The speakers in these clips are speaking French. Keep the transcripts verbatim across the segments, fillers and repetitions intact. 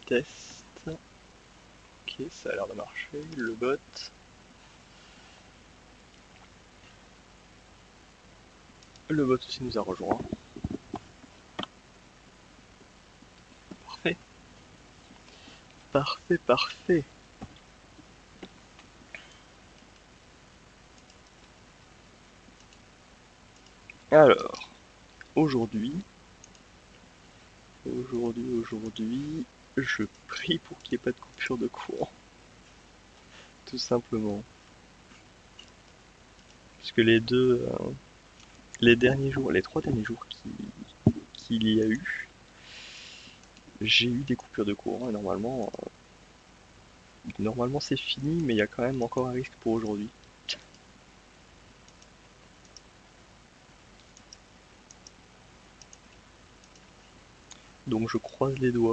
test. Ok, ça a l'air de marcher. Le bot. Le bot aussi nous a rejoint. Parfait. Parfait, parfait. Alors, aujourd'hui, aujourd'hui, aujourd'hui, je prie pour qu'il n'y ait pas de coupure de courant. Tout simplement. Puisque les deux, euh, les derniers jours, les trois derniers jours qu'il qu'il y a eu, j'ai eu des coupures de courant et normalement, euh, normalement c'est fini, mais il y a quand même encore un risque pour aujourd'hui. Donc je croise les doigts.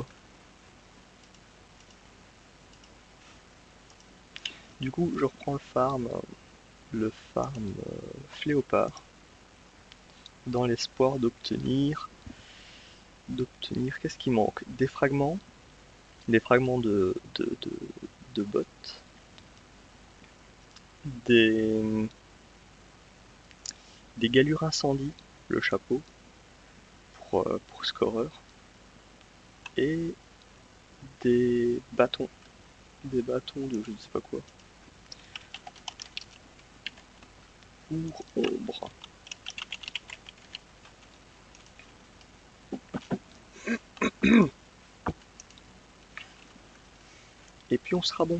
Du coup, je reprends le farm, le farm euh, fléopard, dans l'espoir d'obtenir, d'obtenir, qu'est-ce qui manque? Des fragments, des fragments de, de, de, de bots, des, des galures incendies, le chapeau, pour, euh, pour scoreur, et des bâtons, des bâtons de je ne sais pas quoi, pour ombre. Et puis on sera bon.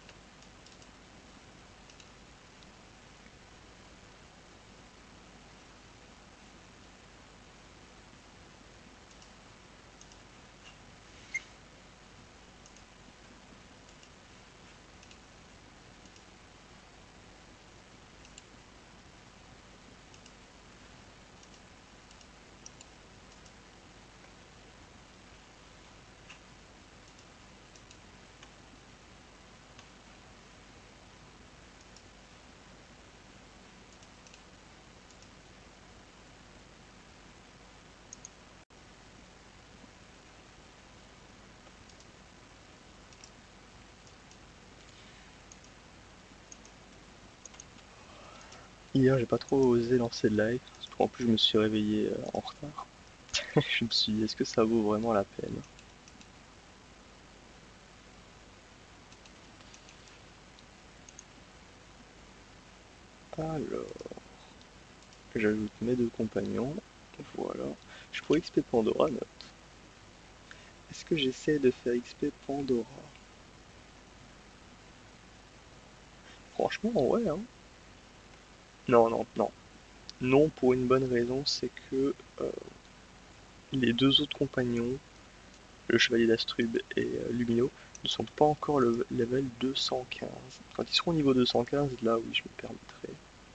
Hier, j'ai pas trop osé lancer le live, parce qu'en plus je me suis réveillé euh, en retard. Je me suis dit, est-ce que ça vaut vraiment la peine? Alors, j'ajoute mes deux compagnons, voilà. Je pourrais X P Pandora, note. Est-ce que j'essaie de faire X P Pandora? Franchement, ouais, hein. Non, non, non. Non, pour une bonne raison, c'est que euh, les deux autres compagnons, le Chevalier d'Astrub et euh, Lumino, ne sont pas encore le level deux cent quinze. Quand ils seront au niveau deux cent quinze, là oui, je me permettrai.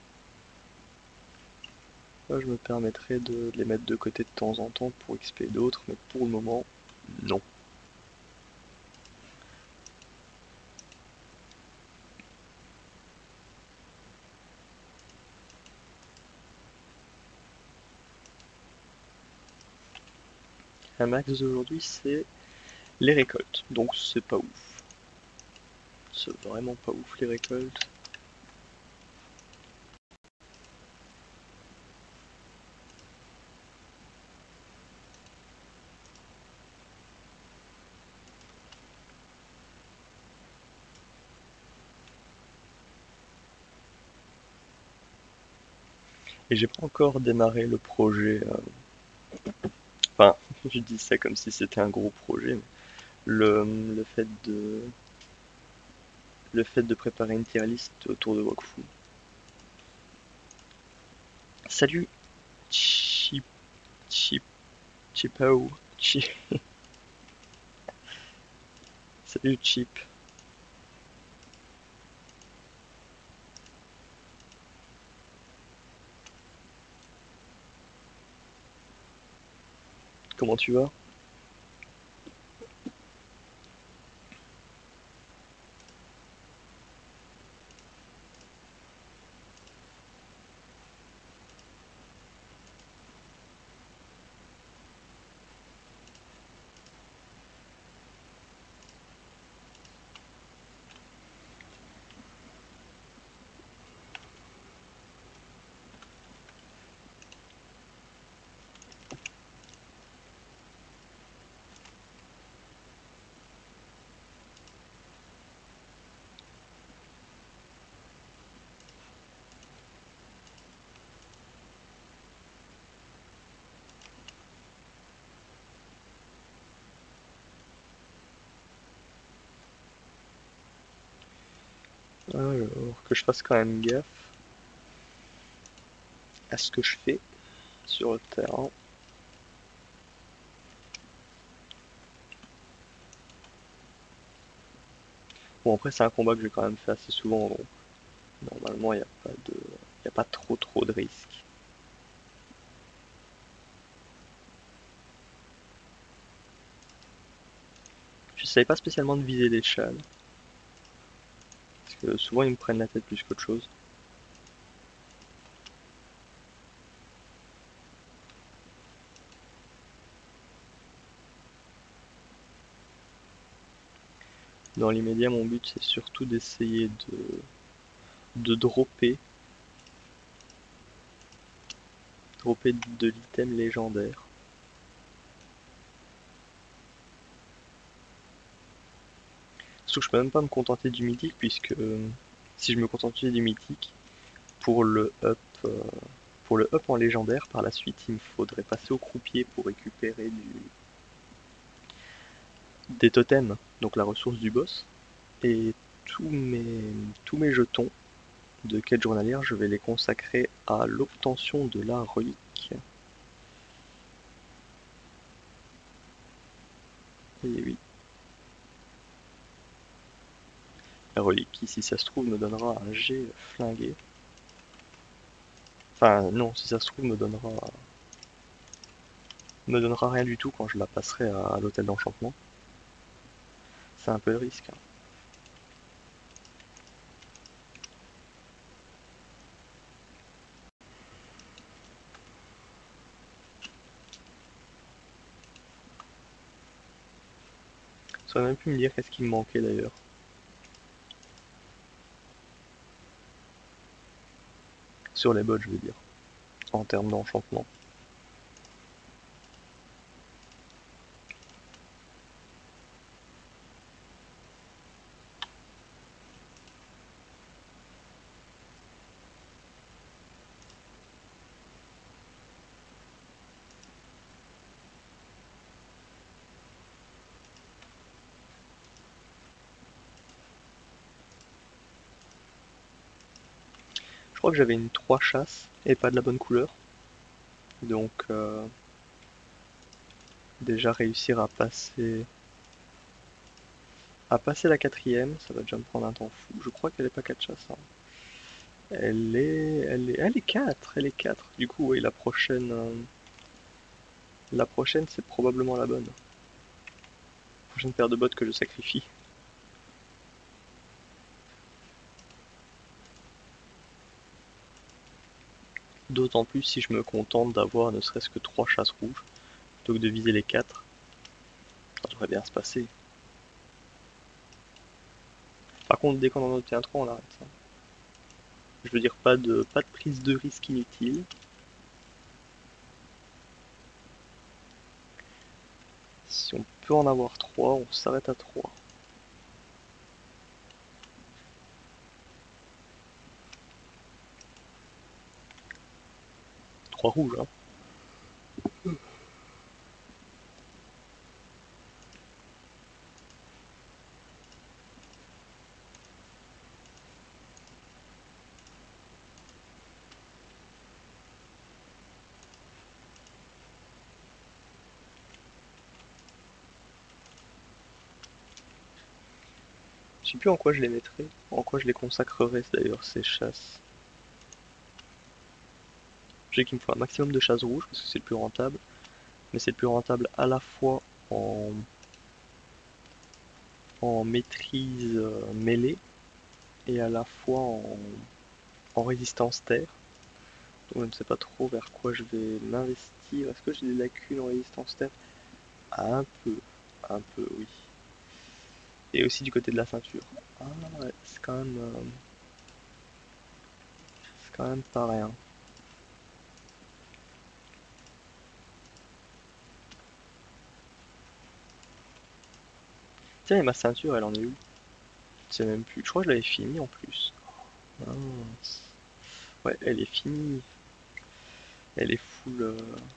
Là, je me permettrai de les mettre de côté de temps en temps pour X P d'autres, mais pour le moment, non. Un max d'aujourd'hui, c'est les récoltes, donc c'est pas ouf. C'est vraiment pas ouf les récoltes. Et j'ai pas encore démarré le projet. euh, Enfin, je dis ça comme si c'était un gros projet, mais le, le fait de le fait de préparer une tier list autour de Wakfu. Salut, Chip, Chip, Chipao, Chip. Salut Chip. Comment tu vas? Alors que je fasse quand même gaffe à ce que je fais sur le terrain. Bon, après c'est un combat que j'ai quand même fait assez souvent, donc normalement il n'y a pas de, il y a pas trop trop de risques. Je savais pas spécialement de viser les châles, parce que souvent ils me prennent la tête plus qu'autre chose. Dans l'immédiat, mon but c'est surtout d'essayer de, de dropper, dropper de l'items légendaire. Surtout que je peux même pas me contenter du mythique, puisque euh, si je me contentais du mythique, pour le up, euh, pour le up en légendaire, par la suite, il me faudrait passer au croupier pour récupérer du, des totems, donc la ressource du boss. Et tous mes, tous mes jetons de quête journalière, je vais les consacrer à l'obtention de la relique. Et oui, la relique qui, si ça se trouve, me donnera un jet flingué. Enfin, non, si ça se trouve, me donnera, me donnera rien du tout quand je la passerai à, à l'hôtel d'enchantement. C'est un peu le risque, hein. Ça aurait même pu me dire qu'est-ce qui me manquait d'ailleurs. Sur les bots, je veux dire, en termes d'enchantement. Je crois que j'avais une trois chasses et pas de la bonne couleur. Donc, euh, déjà réussir à passer à passer la quatrième, ça va déjà me prendre un temps fou. Je crois qu'elle est pas quatre chasses, hein. Elle est, elle est, elle est quatre, elle est quatre. Du coup, oui, la prochaine, euh, la prochaine, c'est probablement la bonne. La prochaine paire de bottes que je sacrifie. D'autant plus si je me contente d'avoir ne serait-ce que trois chasses rouges, plutôt que de viser les quatre. Ça devrait bien se passer. Par contre, dès qu'on en obtient trois, on arrête ça. Je veux dire, pas de, pas de prise de risque inutile. Si on peut en avoir trois, on s'arrête à trois. Trois rouges, hein. Je sais plus en quoi je les mettrais, en quoi je les consacrerais d'ailleurs ces chasses. Je sais qu'il me faut un maximum de chasses rouges parce que c'est le plus rentable, mais c'est le plus rentable à la fois en, en maîtrise euh, mêlée et à la fois en, en résistance terre. Donc je ne sais pas trop vers quoi je vais m'investir. Est-ce que j'ai des lacunes en résistance terre? Un peu, un peu, oui. Et aussi du côté de la ceinture. Ah ouais, c'est quand même, euh, c'est quand même pas rien. Tiens, et ma ceinture, elle en est où? Je sais même plus. Je crois que je l'avais fini en plus. Mince. Ouais, elle est finie. Elle est full. euh,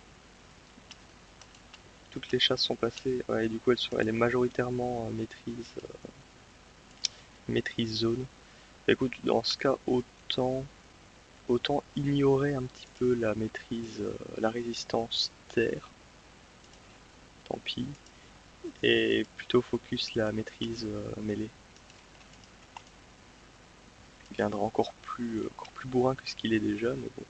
Toutes les chasses sont passées. Ouais, et du coup, elle, sont- elle est majoritairement euh, maîtrise, euh, maîtrise zone. Écoute, dans ce cas, autant, autant ignorer un petit peu la maîtrise, euh, la résistance terre, tant pis, et plutôt focus la maîtrise euh, mêlée. Il viendra encore plus, euh, encore plus bourrin que ce qu'il est déjà, mais bon.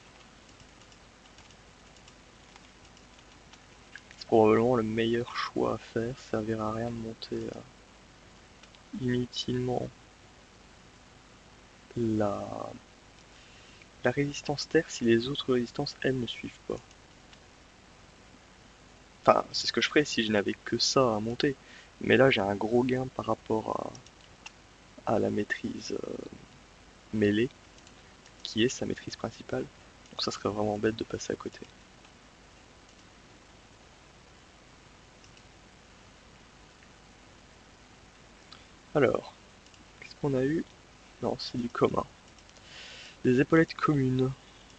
C'est probablement le meilleur choix à faire, ça servira à rien de monter euh, inutilement la, la résistance terre si les autres résistances, elles, ne suivent pas. Enfin, c'est ce que je ferais si je n'avais que ça à monter. Mais là, j'ai un gros gain par rapport à, à la maîtrise euh, mêlée, qui est sa maîtrise principale. Donc ça serait vraiment bête de passer à côté. Alors, qu'est-ce qu'on a eu? Non, c'est du commun. Des épaulettes communes.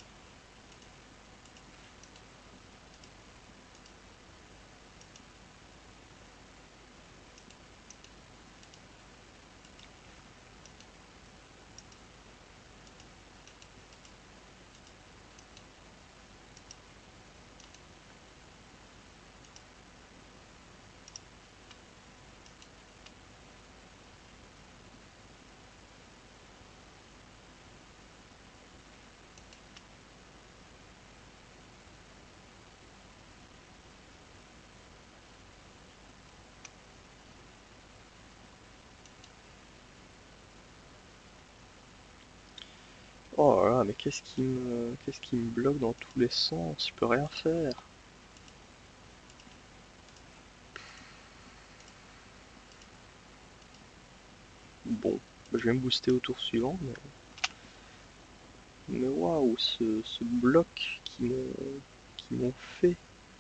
Oh là là, mais qu'est-ce qui me, qu'est-ce qui me bloque dans tous les sens? Je peux rien faire. Bon, bah, je vais me booster au tour suivant, mais, mais waouh, ce, ce bloc qui m'ont, qui m'ont fait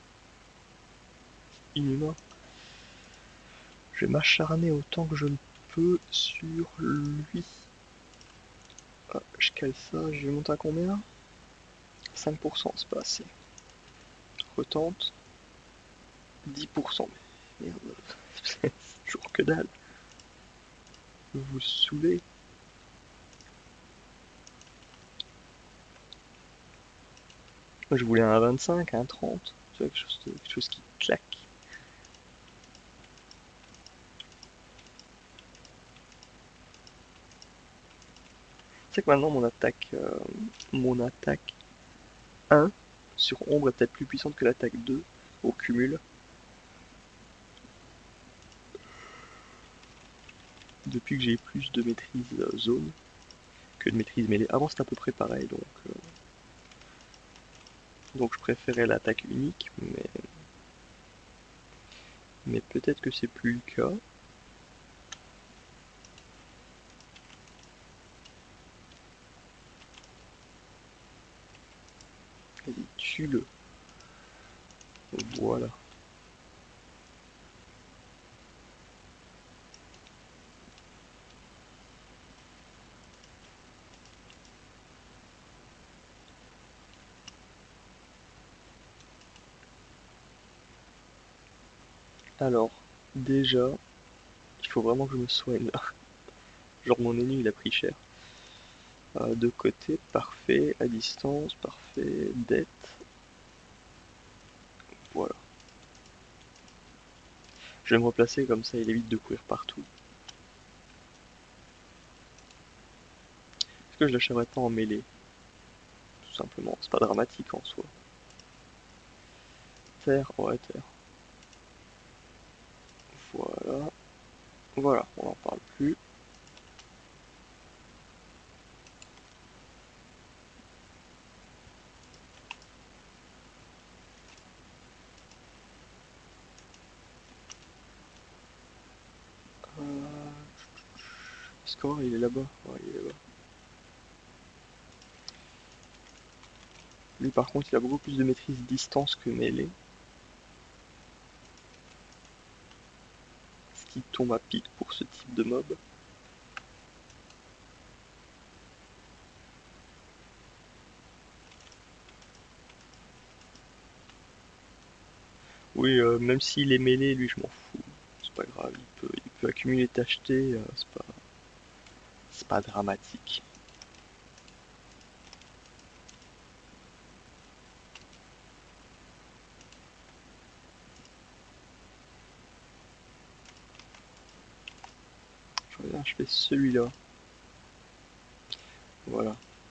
inhumain. Je vais m'acharner autant que je le peux sur lui. Ah, je cale ça, je vais monter à combien? cinq pour cent, c'est pas assez. Retente. dix pour cent. Mais merde, c'est toujours que dalle. Vous vous saoulez. Moi je voulais un vingt-cinq, un trente. Tu vois, quelque chose, de- quelque chose qui claque. C'est que maintenant mon attaque, euh, mon attaque un sur ombre est peut-être plus puissante que l'attaque deux au cumul. Depuis que j'ai plus de maîtrise euh, zone que de maîtrise mêlée. Avant c'était à peu près pareil, donc, euh, donc je préférais l'attaque unique, mais, mais peut-être que c'est plus le cas. Vas-y, tue-le. Voilà. Alors, déjà, il faut vraiment que je me soigne là. Genre mon ennemi il a pris cher. Euh, de côté, parfait. À distance, parfait. Dette, voilà. Je vais me replacer comme ça, il évite de courir partout. Est-ce que je l'achèverai pas en mêlée? Tout simplement, c'est pas dramatique en soi. Terre, ouais, terre. Voilà. Voilà, on n'en parle plus. Euh... Score, il est là-bas. Ouais, il est là-bas. Lui, par contre, il a beaucoup plus de maîtrise distance que mêlée. Ce qui tombe à pic pour ce type de mob. Oui, euh, même s'il est mêlé, lui, je m'en fous. C'est pas grave, il peut, il peut accumuler tâcheté, euh, c'est pas, C'est pas dramatique. Je regarde, je fais celui-là. Voilà.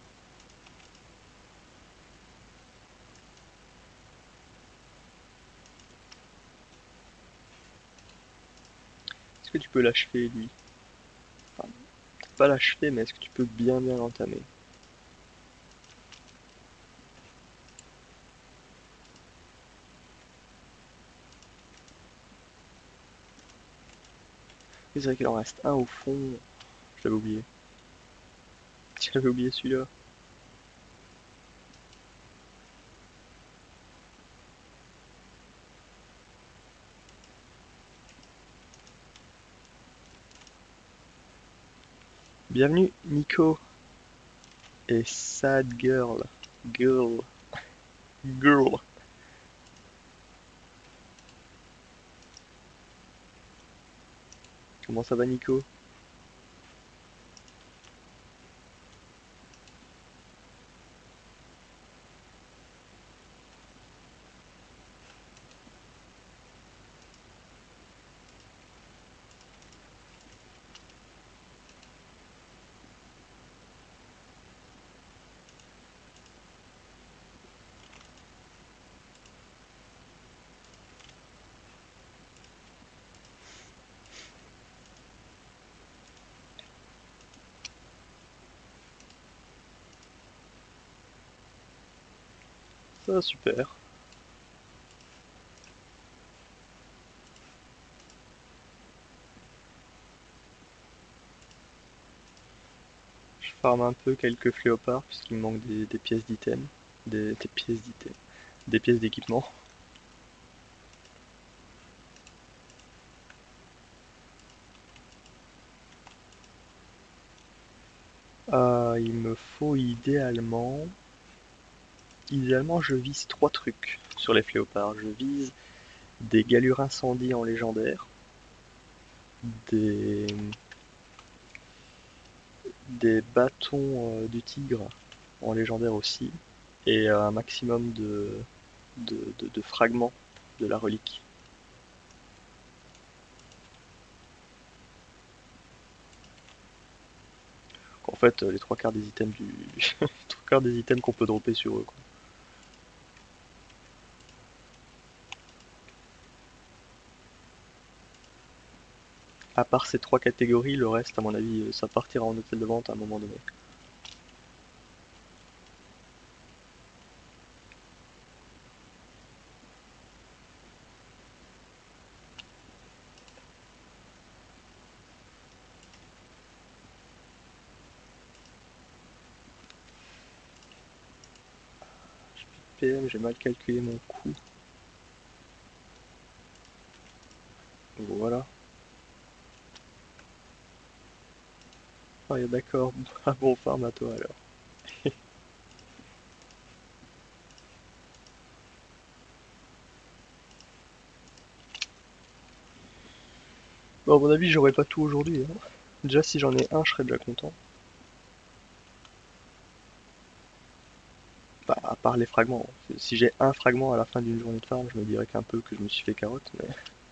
Est-ce que tu peux l'achever, lui? Enfin, peut-être pas l'achever, mais est-ce que tu peux bien bien l'entamer? C'est vrai qu'il en reste un au fond. Je l'avais oublié. J'avais oublié celui-là. Bienvenue, Nico et Sad Girl. Girl. Girl. Comment ça va, Nico? Ça va super. Je farme un peu quelques fléopards puisqu'il me manque des, des pièces d'items. Des, des pièces d'items. Des pièces d'équipement. Euh, il me faut idéalement... Idéalement, je vise trois trucs sur les fléopards. Je vise des galures incendies en légendaire, des, des bâtons euh, du tigre en légendaire aussi, et un maximum de, de, de- de fragments de la relique. En fait, euh, les trois quarts des items du, les trois quarts des items qu'on peut dropper sur eux, quoi. À part ces trois catégories, le reste, à mon avis, euh, ça partira en hôtel de vente à un moment donné. P M, j'ai mal calculé mon coût. Voilà. Ah, d'accord. Ah bon farm à toi alors. Bon, à mon avis, j'aurai pas tout aujourd'hui, hein. Déjà, si j'en ai un, je serais déjà content. Bah, à part les fragments. Si j'ai un fragment à la fin d'une journée de farm, je me dirais qu'un peu que je me suis fait carotte, mais...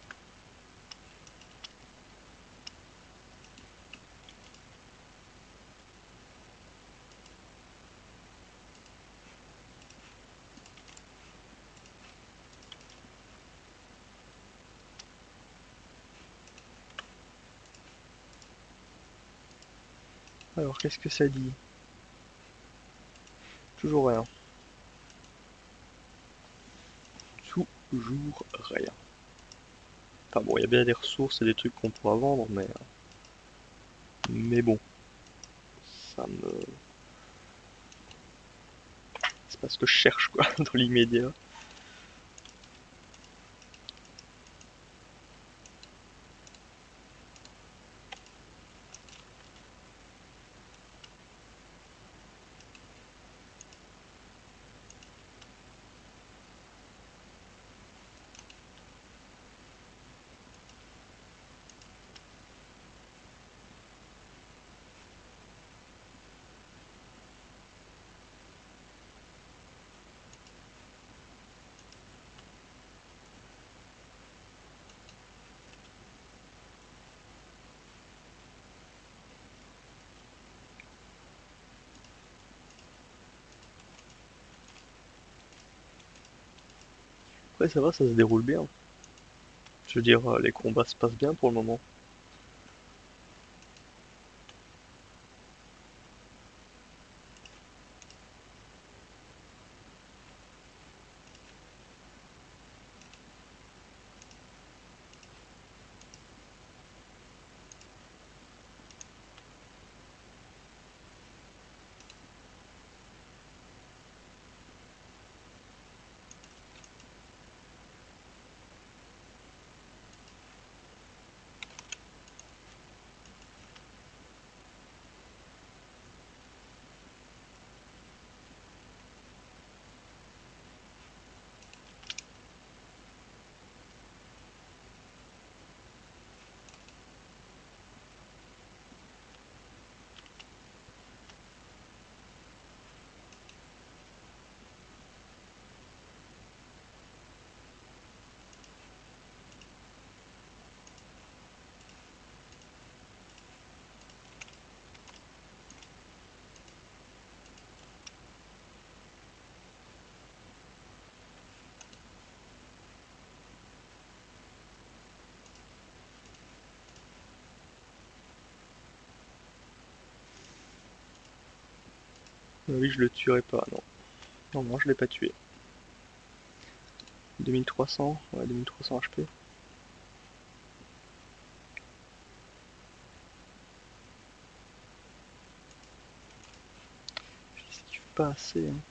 Alors, qu'est-ce que ça dit? Toujours rien. Toujours rien. Enfin bon, il y a bien des ressources et des trucs qu'on pourra vendre, mais... Mais bon, ça me... C'est pas ce que je cherche, quoi, dans l'immédiat. Après, ça va, ça se déroule bien. Je veux dire, euh, les combats se passent bien pour le moment. Ah oui, je le tuerai pas, non. Non, non, je l'ai pas tué. deux mille trois cents, ouais, deux mille trois cents H P. J'esquive pas assez, hein.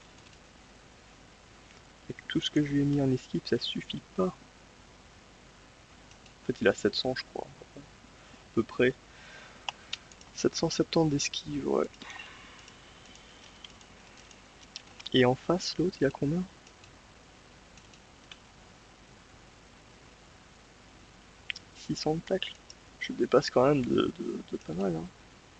Avec tout ce que je lui ai mis en esquive, ça suffit pas. En fait, il a sept cents, je crois, à peu près. sept cent soixante-dix d'esquive, ouais. Et en face, l'autre, il a combien? six cents de tacle. Je le dépasse quand même de, de- de pas mal, hein.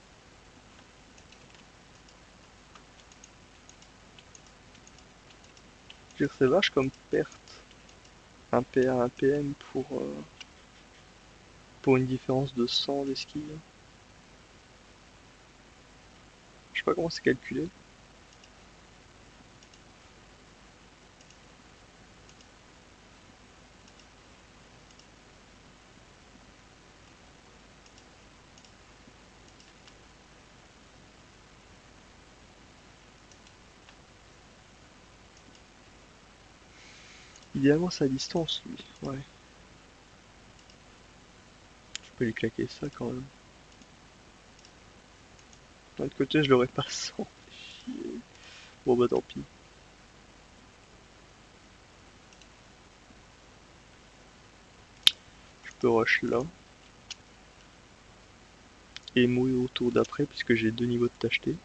Je veux dire, c'est vache comme perte. Un P A, un P M pour, euh, pour une différence de cent d'esquive. Je sais pas comment c'est calculé. Idéalement, c'est à distance, lui. Ouais. Je peux lui claquer ça quand même. D'un autre côté, je l'aurais pas sans. Chier. Bon bah tant pis. Je peux rush là. Et mouiller au tour d'après, puisque j'ai deux niveaux de tacheté.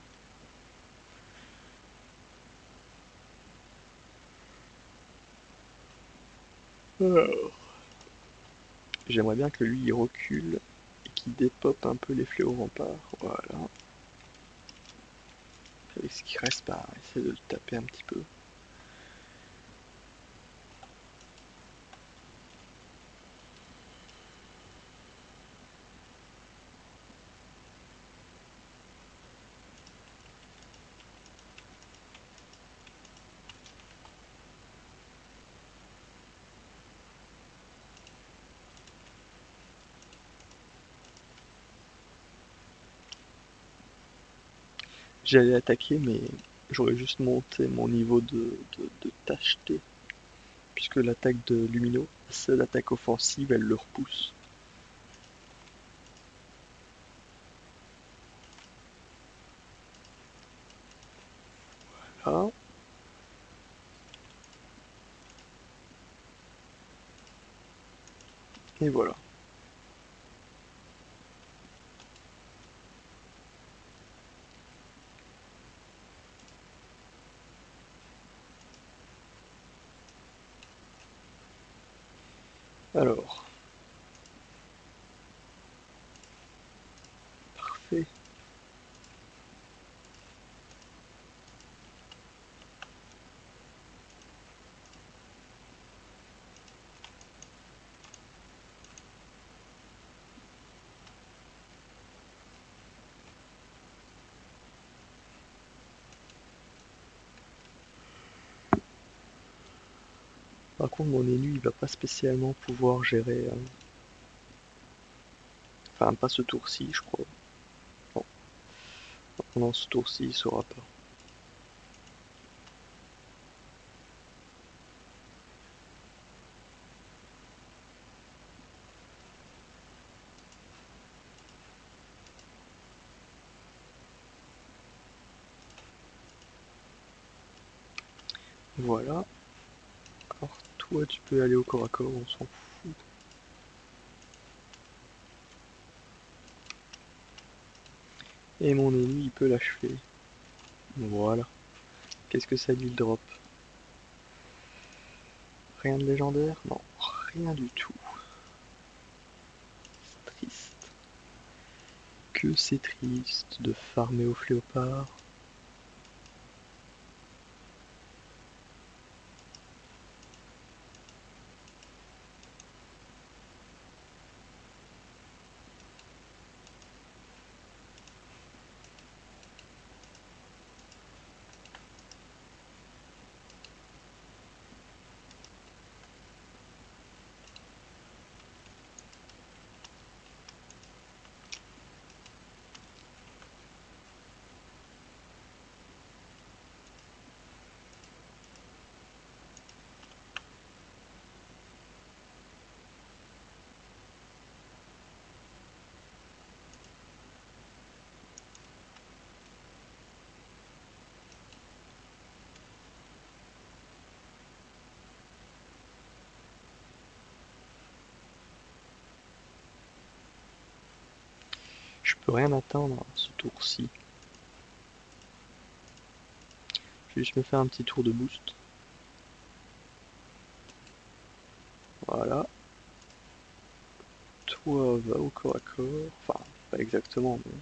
Alors. J'aimerais bien que lui il recule et qu'il dépop un peu les fléaux remparts. Voilà. Avec ce qui reste, bah, essayer de le taper un petit peu. J'allais attaquer, mais j'aurais juste monté mon niveau de, de, de tacheté. Puisque l'attaque de Lumino, c'est l'attaque offensive, elle le repousse. Là. Et voilà. Alors. Parfait. Par contre, mon élu, il va pas spécialement pouvoir gérer. euh, Enfin, pas ce tour-ci, je crois. Non, pendant ce tour-ci, il saura pas. Voilà. Alors, toi, tu peux aller au corps à corps, on s'en fout. Et mon élu, il peut l'achever. Voilà. Qu'est-ce que ça lui le drop? Rien de légendaire? Non, rien du tout. C'est triste. Que c'est triste de farmer au fléopard. Je peux rien atteindre ce tour-ci. Je vais juste me faire un petit tour de boost. Voilà. Toi, va au corps à corps. Enfin, pas exactement, mais...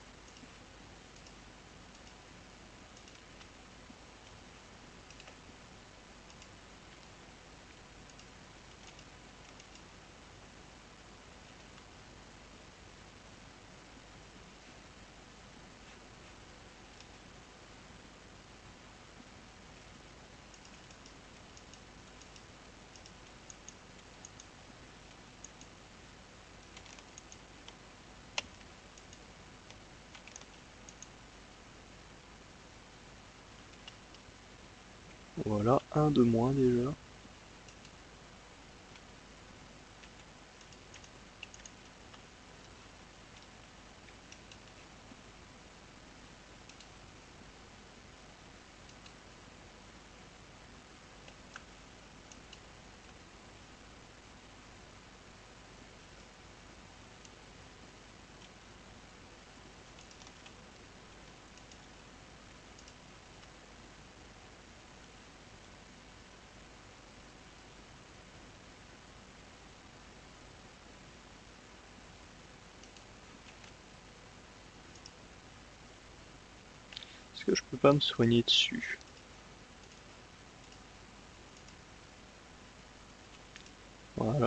Voilà, un de moins déjà. Est-ce que je peux pas me soigner dessus? Voilà.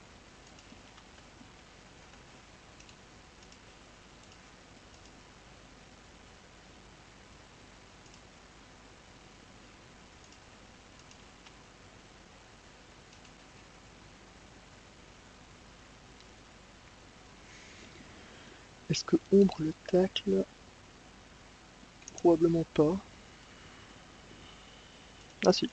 Est-ce que ombre le tacle? Probablement pas. Ah si.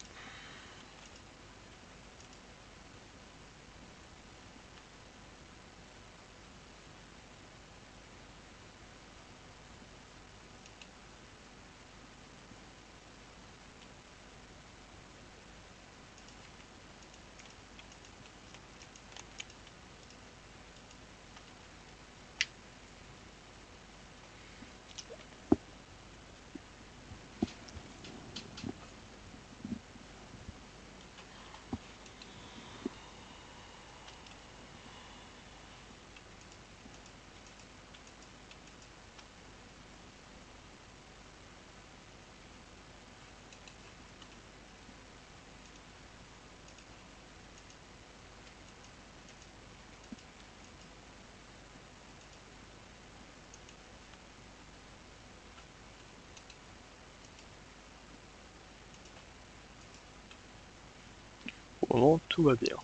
Pour le moment, tout va bien.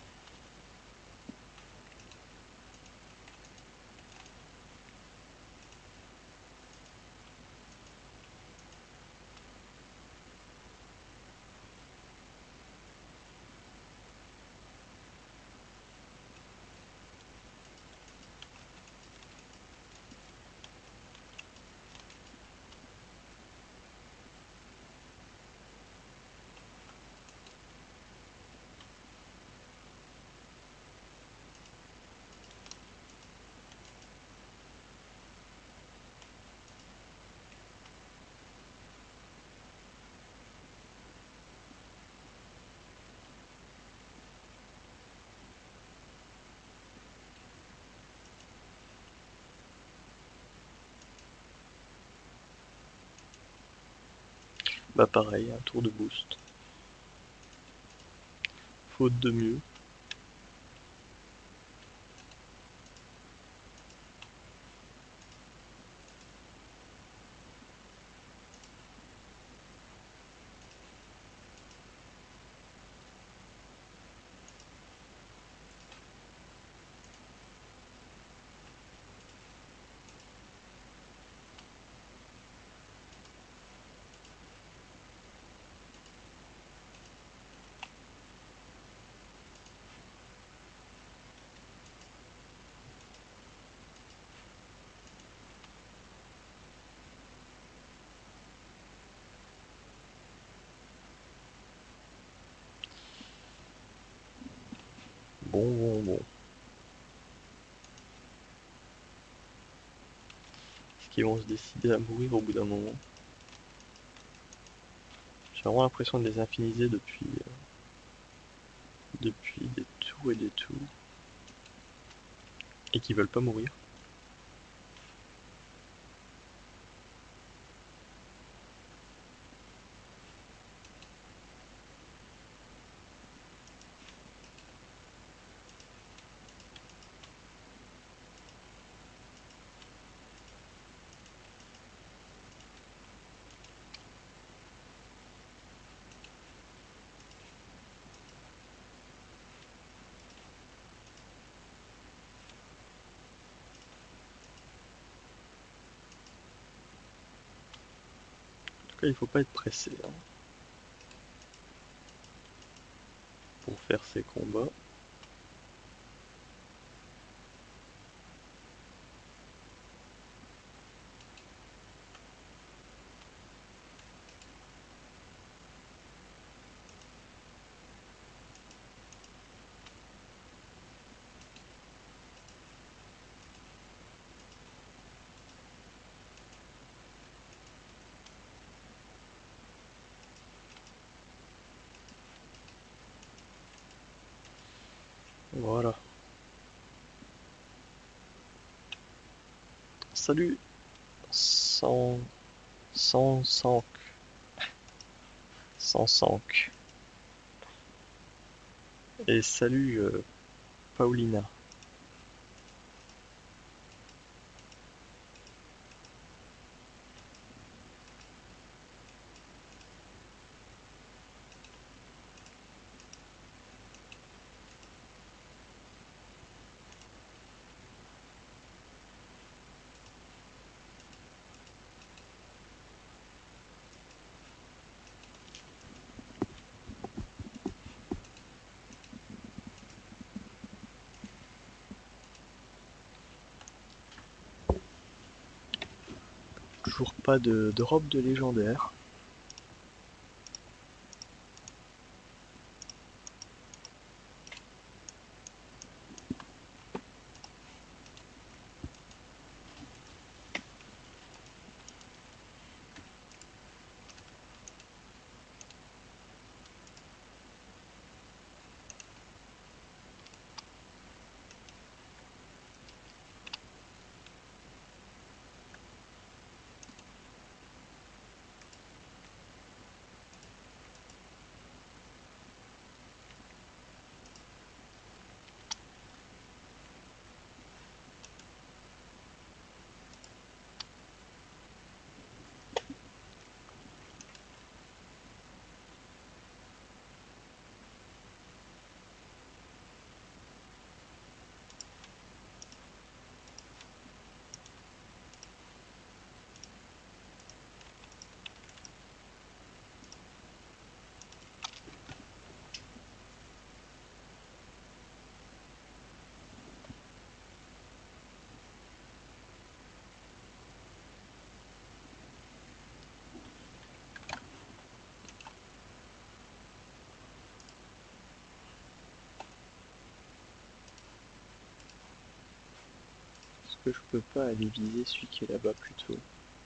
Bah pareil, un tour de boost. Faute de mieux. Bon, bon, bon. Est-ce qu'ils vont se décider à mourir au bout d'un moment? J'ai vraiment l'impression de les infiniser depuis, euh, depuis des tours et des tours. Et qu'ils veulent pas mourir. En tout cas, il faut pas être pressé hein, pour faire ces combats. Voilà. Salut cent... cent... cent... cent cinq. Et salut euh, Paulina. Toujours pas de, de robe de légendaire. que je peux pas aller viser celui qui est là-bas plutôt?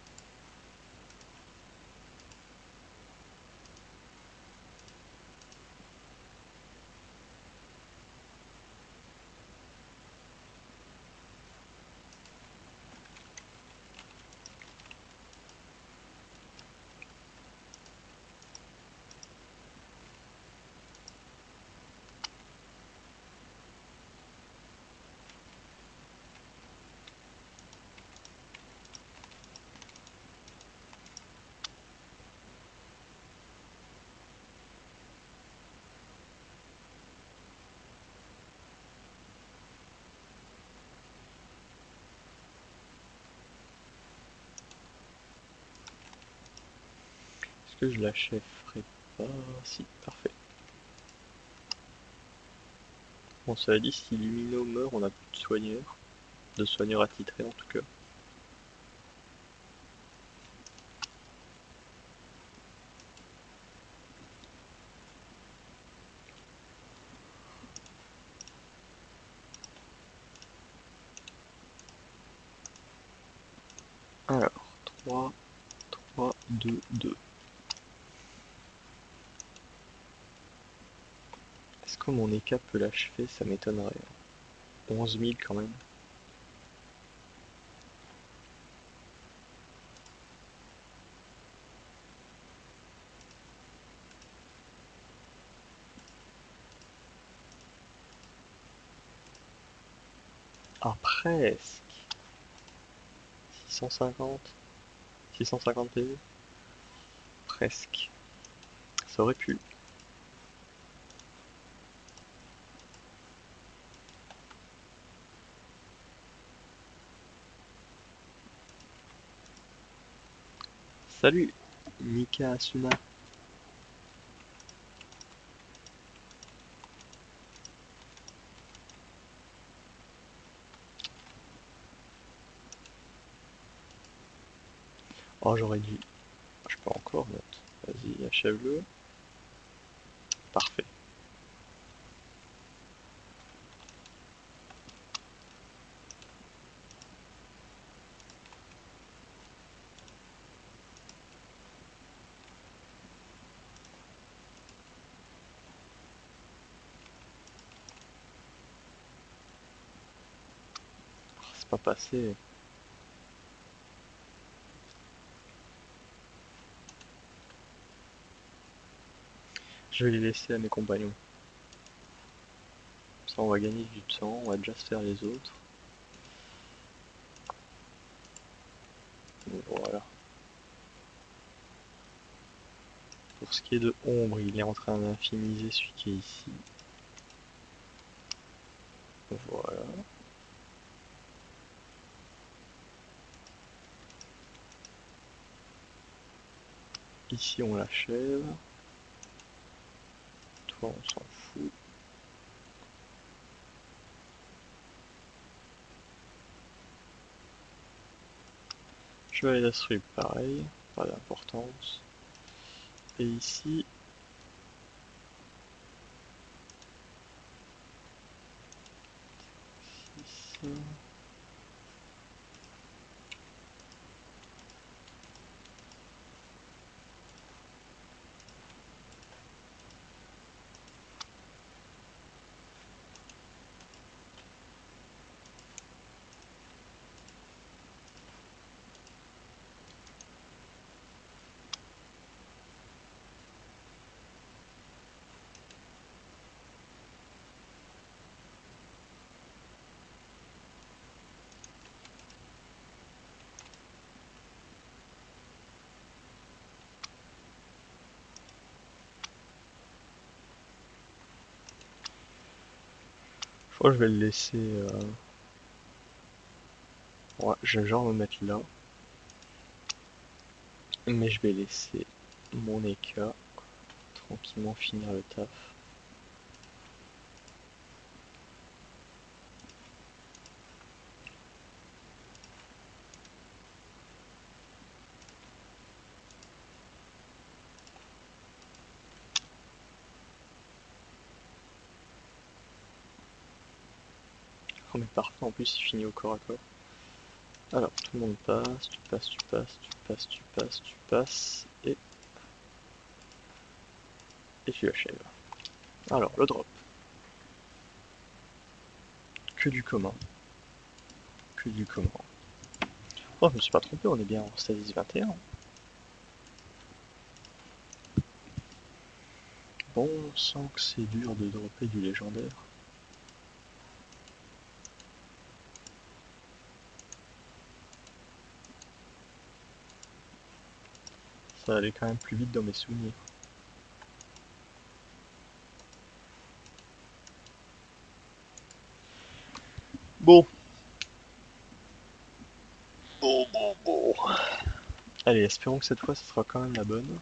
Est-ce que je l'achèverai pas? Si, parfait. Bon, cela dit, si Lumino meurt, on n'a plus de soigneurs. De soigneurs attitrés en tout cas. Alors, trois, trois, deux, deux. Est-ce que mon E K peut l'achever? Ça m'étonnerait. onze mille quand même. Ah, presque. six cent cinquante. six cent cinquante P V. Presque. Ça aurait pu. Salut, Nika Asuna. Oh, j'aurais dû. Je peux encore, note. Vas-y, achève-le. Parfait. Oh, c'est pas passé. Je vais les laisser à mes compagnons. Ça, on va gagner du temps, on va déjà se faire les autres. Donc, voilà. Pour ce qui est de Ombre, il est en train d'infiniser celui qui est ici. Voilà. Ici, on l'achève. Toi, on s'en fout. Chevalier d'Astrub, pareil. Pas d'importance. Et ici, ici. Je crois que je vais le laisser. Euh... Ouais, je vais genre me mettre là. Mais je vais laisser mon E K tranquillement finir le taf. Oh mais parfait, en plus il finit au corps à corps. Alors, tout le monde passe, tu passes, tu passes, tu passes, tu passes, tu passes, et, et tu achèves. Alors, le drop. Que du commun. Que du commun. Oh, je me suis pas trompé, on est bien en Stasis vingt et un. Bon sang que c'est dur de dropper du légendaire. Ça allait quand même plus vite dans mes souvenirs. Bon. Bon, bon, bon. Allez, espérons que cette fois, ce sera quand même la bonne.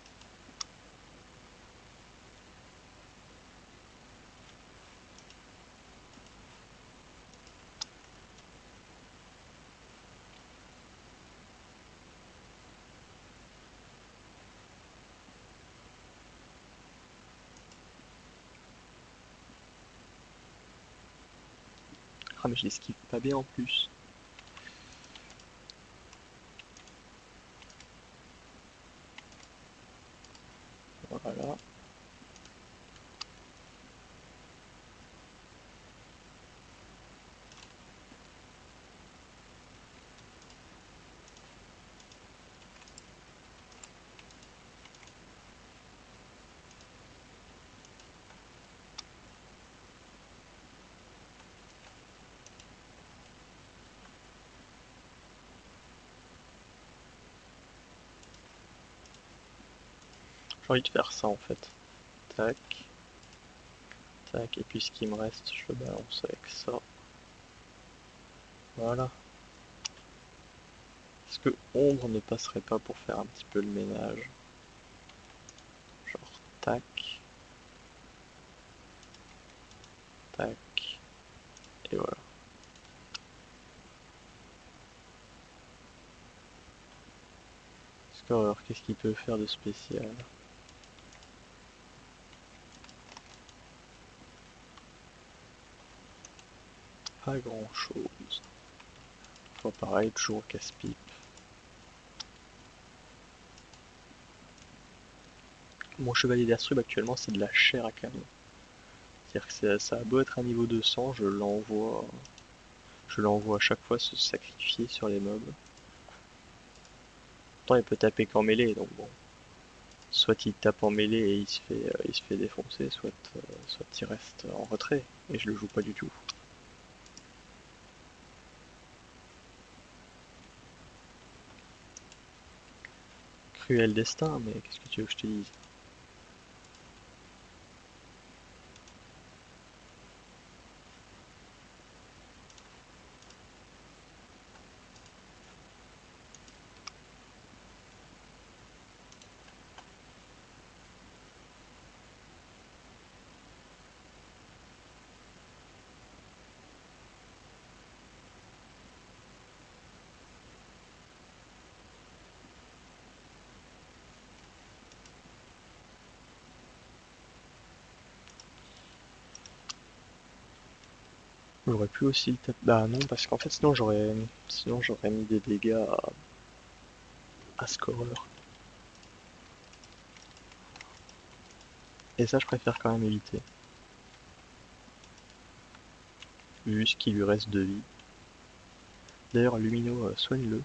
Ah, mais je l'esquive pas bien en plus. Voilà. J'ai envie de faire ça en fait. Tac. Tac. Et puis ce qui me reste, je le balance avec ça. Voilà. Est-ce que ombre ne passerait pas pour faire un petit peu le ménage? Genre, tac. Tac. Et voilà. Scorer, qu'est-ce qu'il peut faire de spécial? Pas grand chose. Fois pareil, toujours casse-pipe. Mon chevalier d'Astrub actuellement c'est de la chair à canon. C'est-à-dire que ça, ça a beau être un niveau deux cents, je l'envoie. Je l'envoie à chaque fois se sacrifier sur les mobs. Pourtant il peut taper qu'en mêlée, donc bon. Soit il tape en mêlée et il se fait, euh, il se fait défoncer, soit, euh, soit il reste en retrait. Et je le joue pas du tout. Cruel destin, mais qu'est-ce que tu veux que je te dise? J'aurais pu aussi le taper. Bah non, parce qu'en fait sinon j'aurais sinon j'aurais mis des dégâts à, à scorer. Et ça je préfère quand même éviter. Vu ce qu'il lui reste de vie. D'ailleurs Lumino, euh, soigne-le.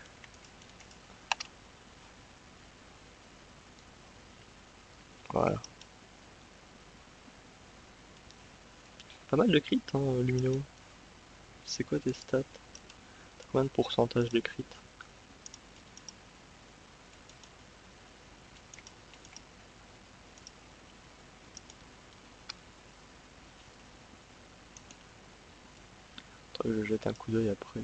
Voilà. Pas mal de crit hein, Lumino. C'est quoi tes stats? T'as combien de pourcentage de crit? Attends, je jette un coup d'œil après.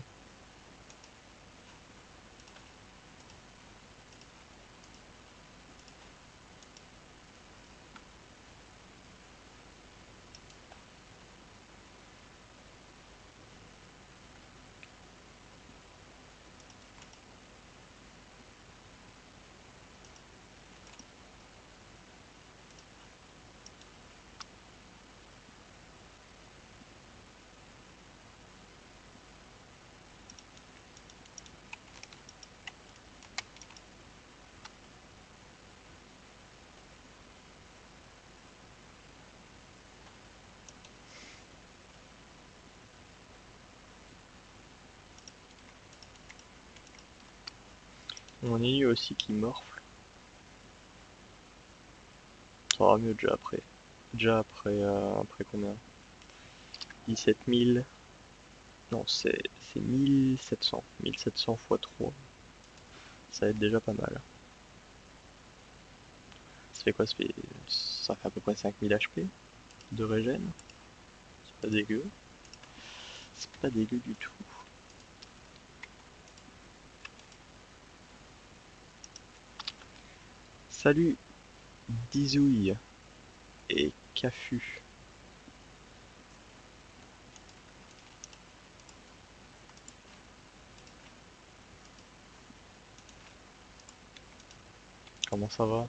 Mon I U aussi qui morfle. Ça va mieux déjà après. Déjà après, euh, après combien? dix-sept mille. Non, c'est c'est mille sept cents. mille sept cents fois trois. Ça va être déjà pas mal. Ça fait quoi? Ça fait, ça fait à peu près cinq mille H P de régène. C'est pas dégueu. C'est pas dégueu du tout. Salut Dizouille et Cafu. Comment ça va?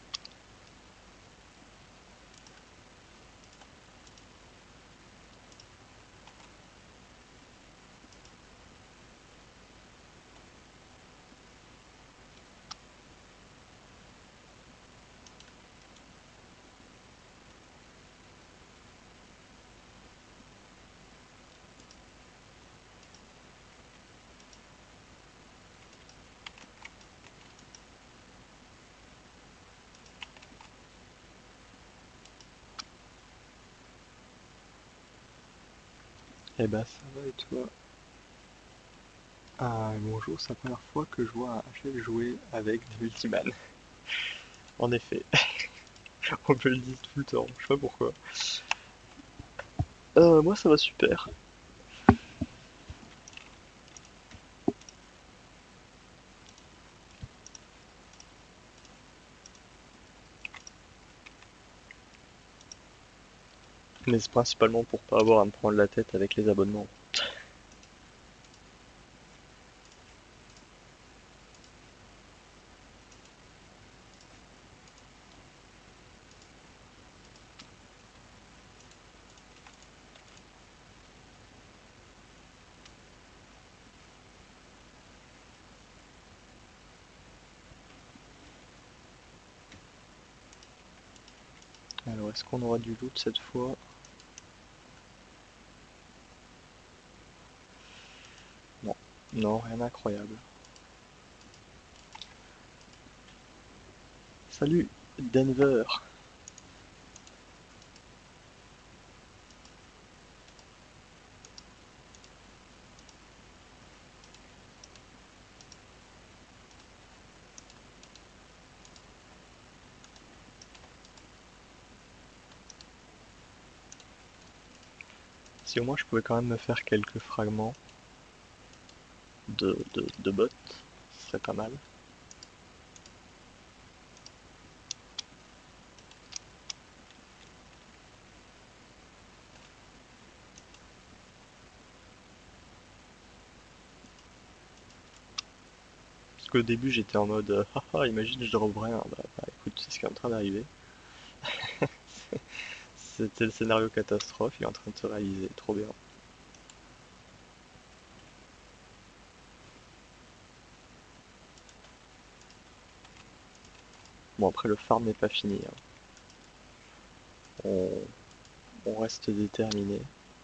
Eh ben ça va et toi? Ah bonjour, c'est la première fois que je vois un H L jouer avec des multiman. En effet, on me le dit tout le temps, je sais pas pourquoi. Euh, moi ça va super. Mais c'est principalement pour pas avoir à me prendre la tête avec les abonnements. Alors est-ce qu'on aura du loot cette fois? Non, non, rien d'incroyable. Salut Denver. Si au moins je pouvais quand même me faire quelques fragments de, de, de bots, ce serait pas mal. Parce qu'au début j'étais en mode euh, haha imagine je drop rien. Bah, bah écoute c'est ce qui est en train d'arriver. C'était le scénario catastrophe, il est en train de se réaliser, trop bien. Bon après le farm n'est pas fini, hein. On, on reste déterminé.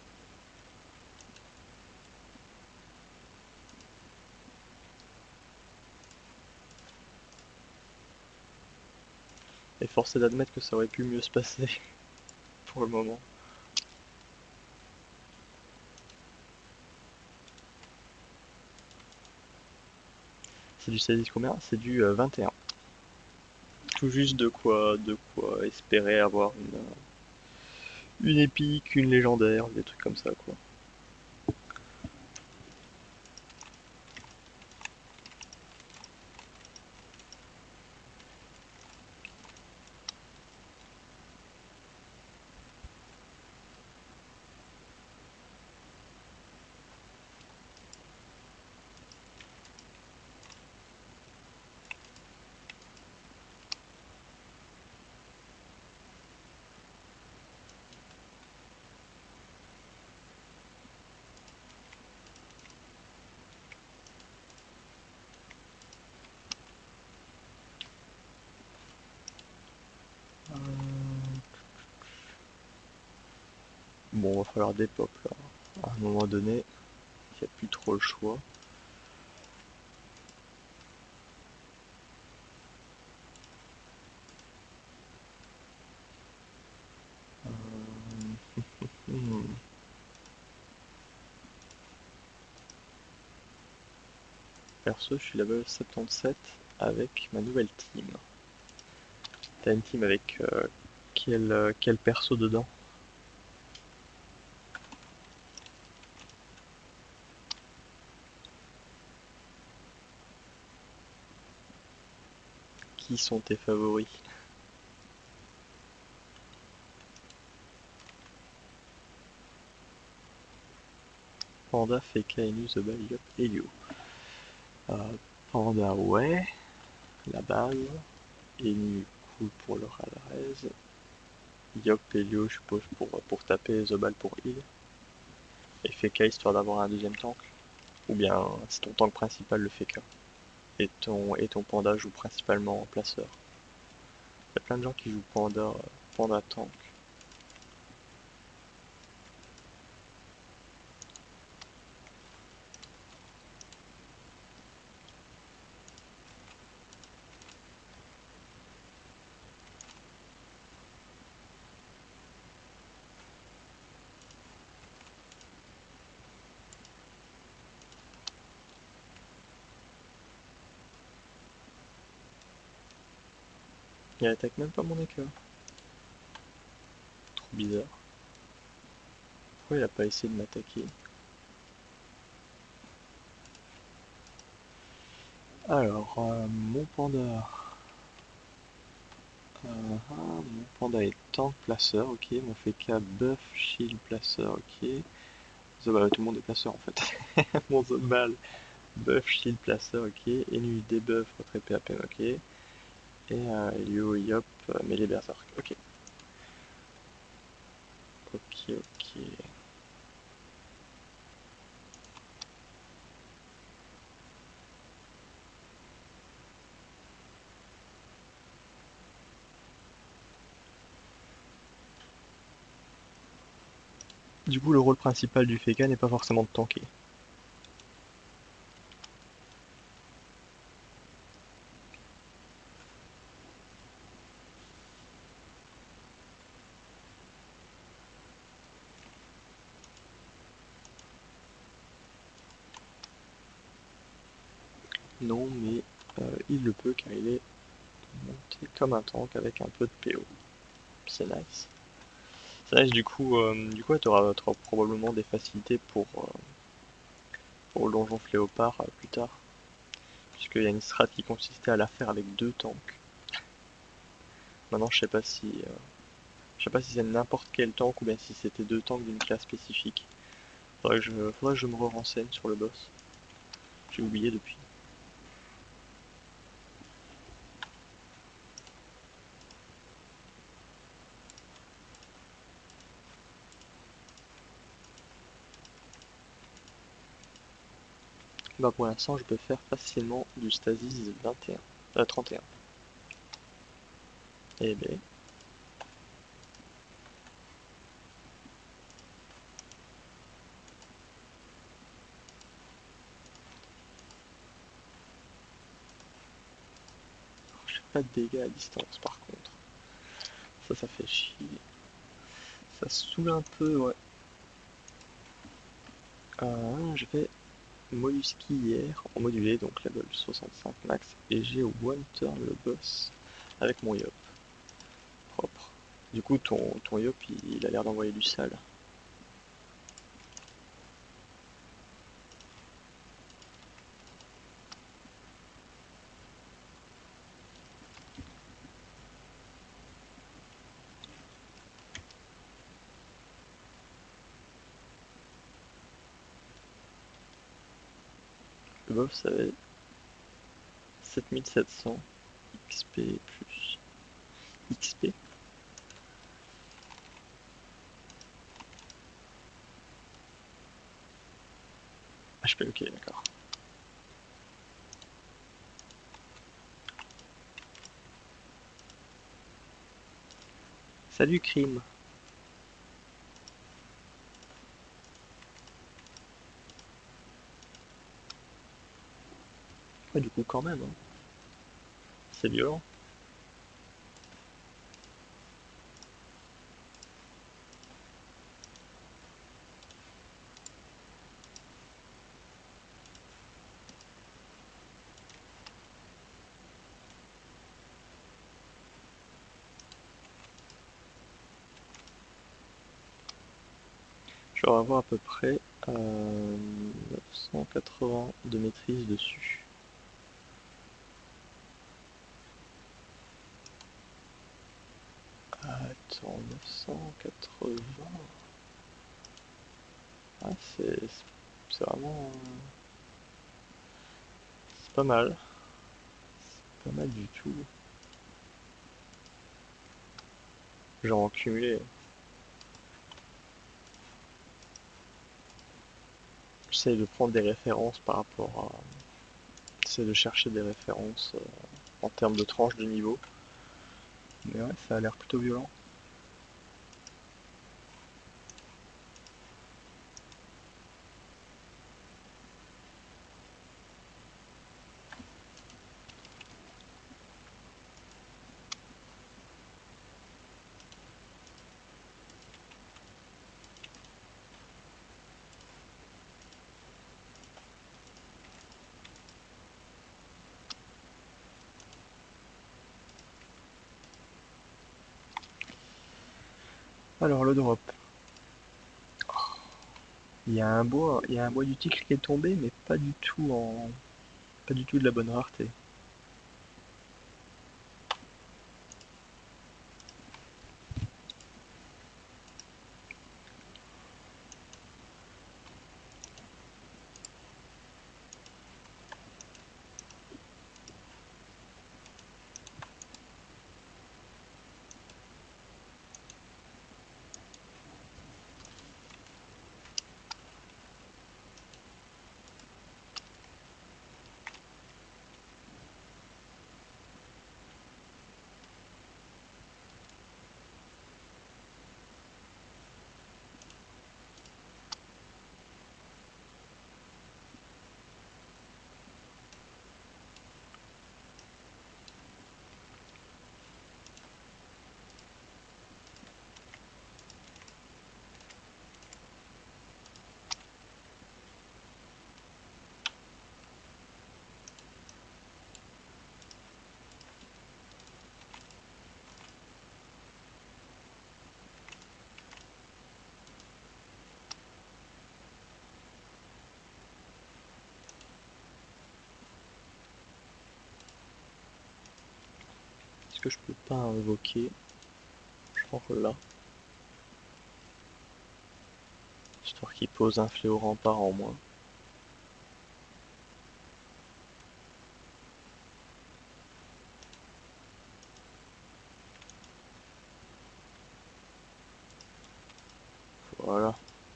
Et force est d'admettre que ça aurait pu mieux se passer pour le moment. C'est du seize combien? C'est du euh, vingt et un. Tout juste de quoi, de quoi espérer avoir une, une épique, une légendaire, des trucs comme ça quoi. Bon, va falloir des pop là. À un moment donné, il n'y a plus trop le choix. Hmm. Perso, je suis level soixante-dix-sept avec ma nouvelle team. T'as une team avec euh, quel, euh, quel perso dedans? Qui sont tes favoris? Panda, Feka, Inu, Zobal, Yop, Elio. Euh, Panda, ouais, la base. Inu, cool pour le Ralrez. Yop, Elio, je suppose, pour, pour taper, Zobal pour heal. Et Feka, histoire d'avoir un deuxième tank. Ou bien c'est ton tank principal, le Feka. Et ton, et ton Panda joue principalement en placeur. Il y a plein de gens qui jouent Panda, euh, Panda tank. Il attaque même pas mon écœur. Trop bizarre. Pourquoi il a pas essayé de m'attaquer? Alors, euh, mon panda. Euh, ah, mon panda est tank placeur, ok. Mon Feka buff shield placeur, ok. Zobal, tout le monde est placeur en fait. Mon Zobal buff shield placeur, ok. Enu debuff retrait P A P, ok. Et euh, Elio Yop euh, mêlée berserk, ok. Ok, ok. Du coup, le rôle principal du Feka n'est pas forcément de tanker. Non, mais euh, il le peut car il est monté comme un tank avec un peu de P O. C'est nice. C'est nice, du coup, euh, du coup, tu auras probablement des facilités pour, euh, pour le donjon Fléopard euh, plus tard. Puisqu'il y a une strat qui consistait à la faire avec deux tanks. Maintenant, je sais pas si, euh, je sais pas si c'est n'importe quel tank ou bien si c'était deux tanks d'une classe spécifique. Faudrait que je, faudrait que je me renseigne sur le boss. J'ai oublié depuis. Bah pour l'instant, je peux faire facilement du Stasis vingt et un, euh, trente et un. Eh ben, je fais pas de dégâts à distance par contre. Ça, ça fait chier. Ça saoule un peu, ouais. Euh, je vais Mollusky hier en modulé, donc level soixante-cinq max, et j'ai one turn le boss avec mon Yop. Propre. Du coup, ton, ton Yop, il, il a l'air d'envoyer du sale. Le boss avait sept mille sept cents X P plus. X P? H P, ok, d'accord. Salut Crime. Ouais, du coup, quand même, hein. C'est violent. je vais avoir à peu près euh, neuf cent quatre-vingts de maîtrise dessus. Attends, neuf cent quatre-vingts. Ah, c'est c'est vraiment. C'est pas mal. Pas mal du tout. Genre en cumulé. J'essaie de prendre des références par rapport à. J'essaie de chercher des références euh, en termes de tranche de niveau. Mais ouais, ça a l'air plutôt violent. Alors le drop. Il y a un bois, il y a un bois du tigre qui est tombé, mais pas du tout en. Pas du tout de la bonne rareté. Est-ce que je peux pas invoquer? Genre là. Histoire qu'il pose un fléau rempart en moins. Voilà.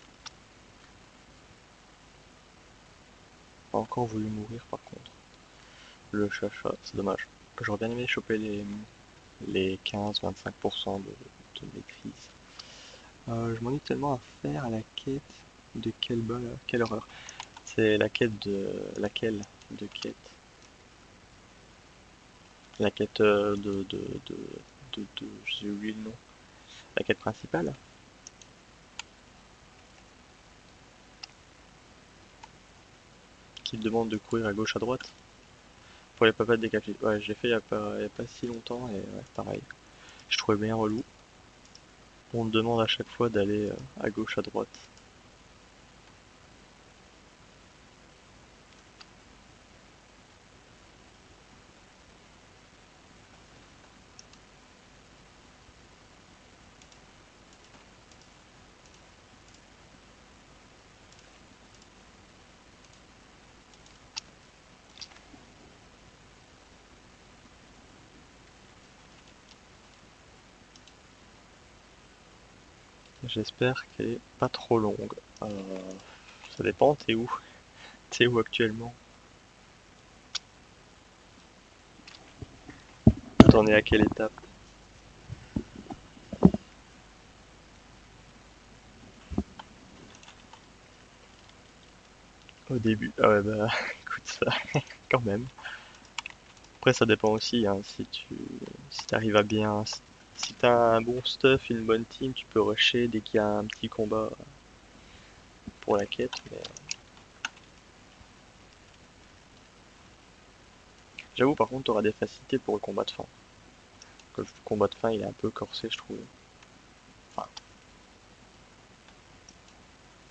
Pas encore voulu mourir par contre. Le chacha, c'est dommage. J'aurais bien aimé choper les, les quinze à vingt-cinq pour cent de, de maîtrise. Euh, je m'ennuie tellement à faire la quête de quelle bol, quelle horreur. C'est la quête de laquelle de quête. La quête euh, de, de, de, de, de- j'ai oublié le nom. La quête principale qui te demande de courir à gauche à droite pour les papas décapités. Ouais, je l'ai fait il y a pas, il y a pas si longtemps et ouais, pareil. Je trouvais bien relou. On te demande à chaque fois d'aller euh, à gauche à droite. J'espère qu'elle est pas trop longue. Euh, ça dépend, t'es où? T'es où actuellement? T'en es à quelle étape? Au début. Ah ouais bah écoute ça, quand même. Après ça dépend aussi, hein, si tu si t'arrives à bien. Si si t'as un bon stuff, une bonne team, tu peux rusher dès qu'il y a un petit combat pour la quête. Mais j'avoue par contre t'auras des facilités pour le combat de fin. Que le combat de fin il est un peu corsé je trouve. Enfin,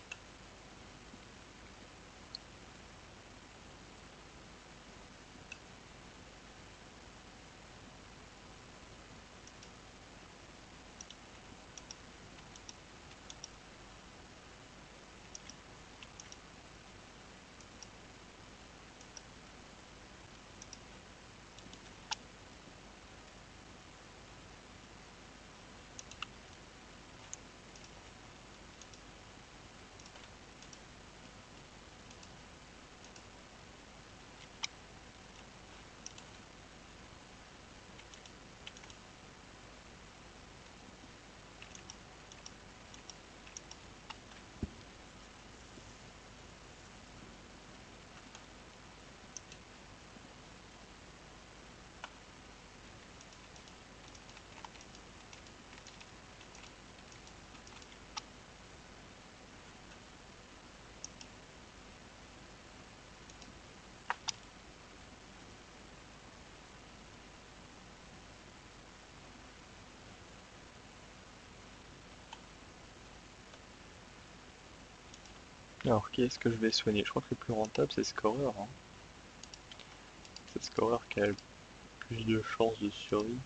Alors, qui est-ce que je vais soigner? Je crois que le plus rentable, c'est Scorer, hein. C'est Scorer qui a le plus de chances de survie.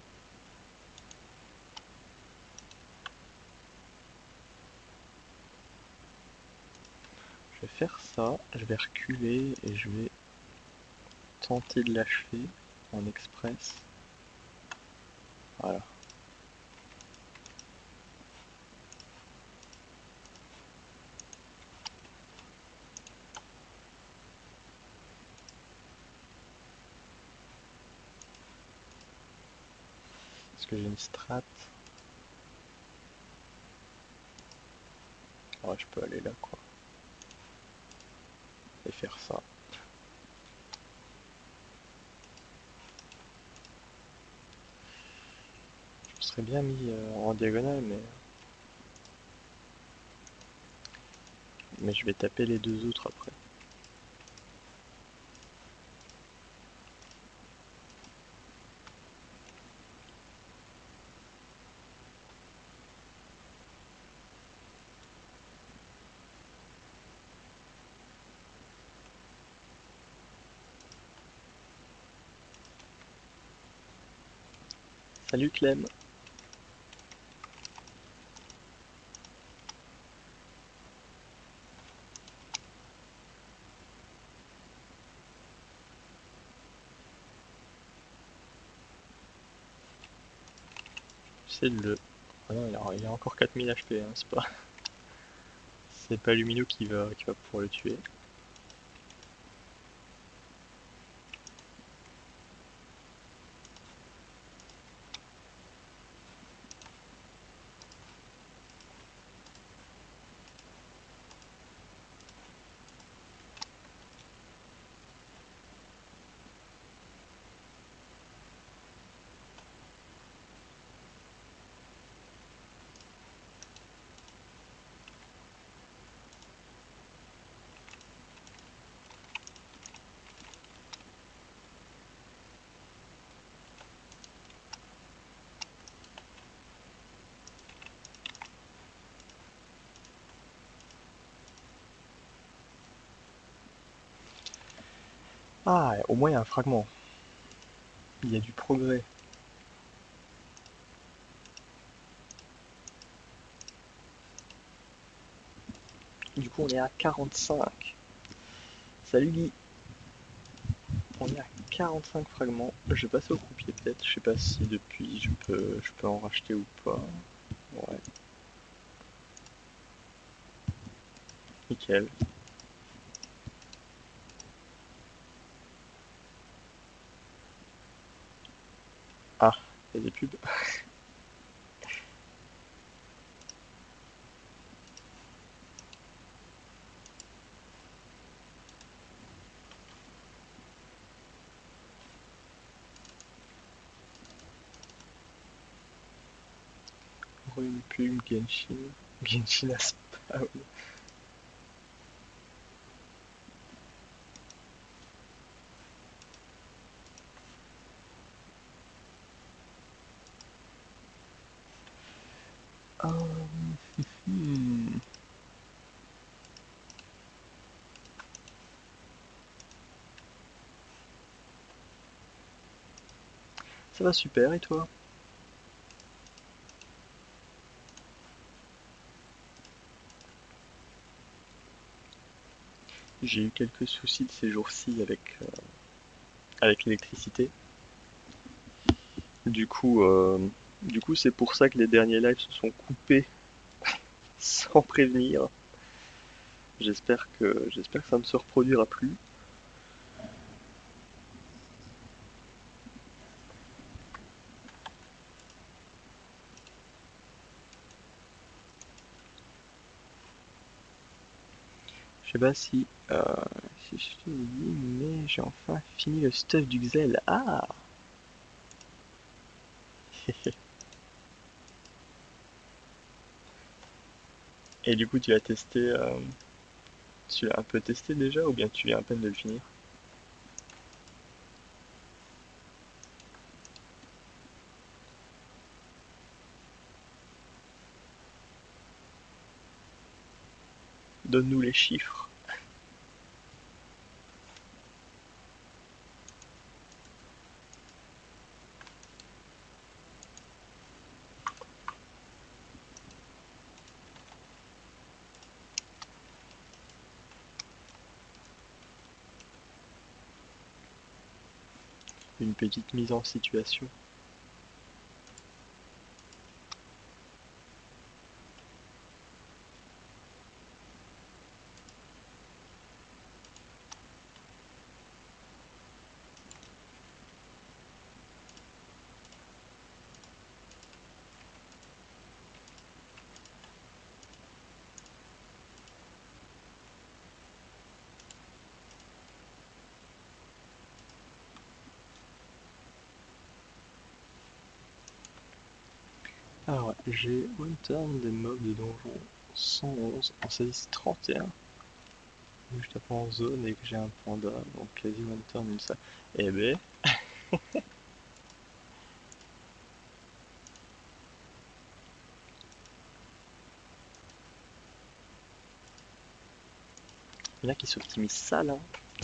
Je vais faire ça, je vais reculer et je vais tenter de l'achever en express. Voilà. Est-ce que j'ai une strat? Ouais, je peux aller là, quoi. Et faire ça. Je me serais bien mis euh, en diagonale, mais... mais je vais taper les deux autres après. Salut Clem! C'est le... Ah non, il a, il a encore quatre mille H P, hein, c'est pas... c'est pas Lumino qui va, qui va pouvoir le tuer. Ah, au moins il y a un fragment. Il y a du progrès. Du coup, on est à quarante-cinq. Salut Guy! On est à quarante-cinq fragments. Je vais passer au croupier peut-être. Je sais pas si depuis je peux, je peux en racheter ou pas. Ouais, nickel. Ah, il y a des pubs. Une pub, Genshin. Genshin a spawn. Oh, hmm. Ça va super, et toi? J'ai eu quelques soucis de ces jours-ci avec, euh, avec l'électricité. Du coup, euh, du coup, c'est pour ça que les derniers lives se sont coupés sans prévenir. J'espère que, j'espère que ça ne se reproduira plus. Je sais pas si, euh, si je te l'ai dit, mais j'ai enfin fini le stuff du Xel. Ah! Et du coup, tu l'as testé, euh, tu l'as un peu testé déjà ou bien tu viens à peine de le finir? Donne-nous les chiffres. une petite mise en situation. Alors, j'ai one turn des mobs de donjon cent onze en saisie trente et un. Je tape en zone et que j'ai un panda, donc quasi one turn une ça. Eh ben, il y en a qui s'optimisent ça là.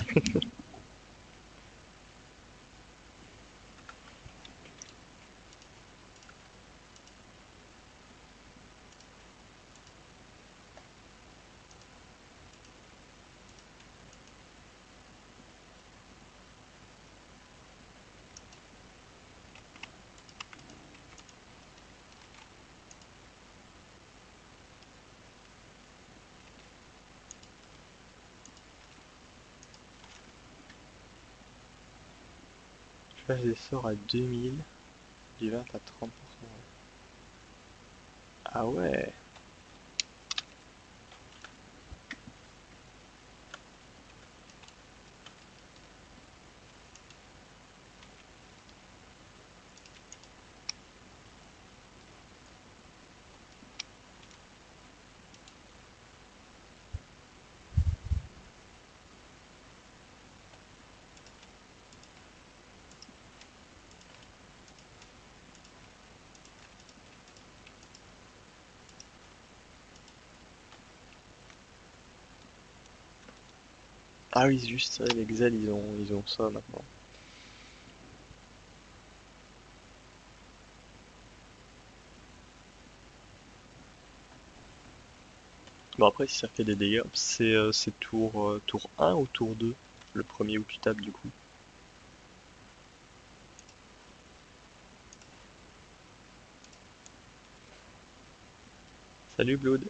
Je fais des sorts à deux mille, du vingt à trente pour cent. Ah ouais. Ah oui, c'est juste ça, les Xel, ils ont, ils ont ça maintenant. Bon après, si ça fait des dégâts, c'est euh, c'est tour, euh, tour un ou tour deux, le premier où tu tapes du coup. Salut Blood.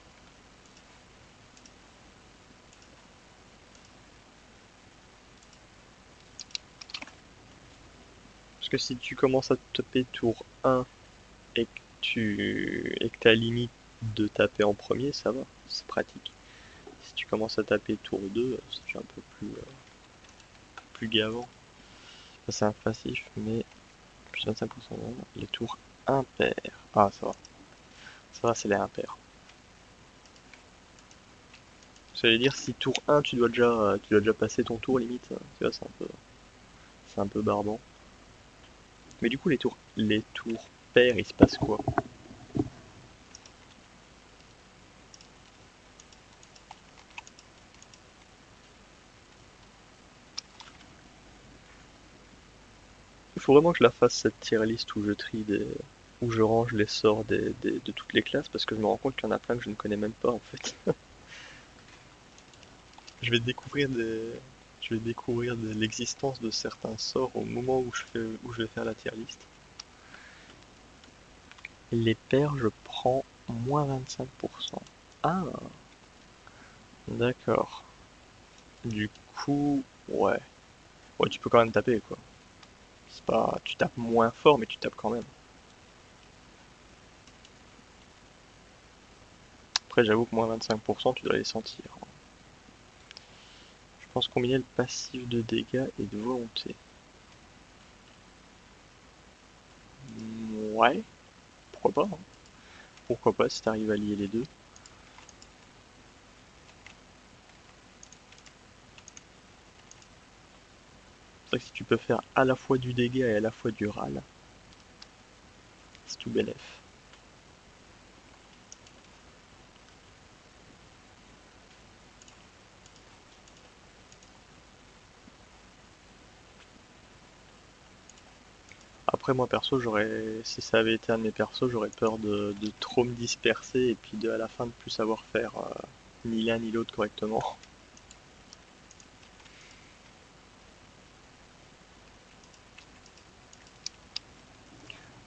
Parce que si tu commences à te taper tour un et que tu et que t'as limite de taper en premier, ça va, c'est pratique. Si tu commences à taper tour deux, c'est déjà un peu plus, euh, plus gavant. Ça, c'est un passif, mais plus vingt-cinq pour cent les tours impairs. Ah, ça va. Ça va, c'est les impairs. J'allais dire, si tour un, tu dois déjà, tu dois déjà passer ton tour limite, tu vois, c'est un peu, c'est un peu barbant. Mais du coup, les tours, les tours pairs, il se passe quoi? Il faut vraiment que je la fasse cette tier list où je trie des, où je range les sorts des, des- de toutes les classes parce que je me rends compte qu'il y en a plein que je ne connais même pas en fait. Je vais découvrir des, je vais découvrir de l'existence de certains sorts au moment où je fais, où je vais faire la tier list. Les pairs, je prends moins vingt-cinq pour cent. Ah, d'accord. Du coup, ouais. Ouais, tu peux quand même taper, quoi. C'est pas... Tu tapes moins fort, mais tu tapes quand même. Après, j'avoue que moins vingt-cinq pour cent, tu dois les sentir. Je pense combiner le passif de dégâts et de volonté. Ouais, pourquoi pas, hein. Pourquoi pas si t'arrives à lier les deux. C'est vrai que si tu peux faire à la fois du dégât et à la fois du râle, c'est tout bénef. Après, moi perso, j'aurais, si ça avait été un de mes persos, j'aurais peur de, de trop me disperser et puis de à la fin de plus savoir faire euh, ni l'un ni l'autre correctement.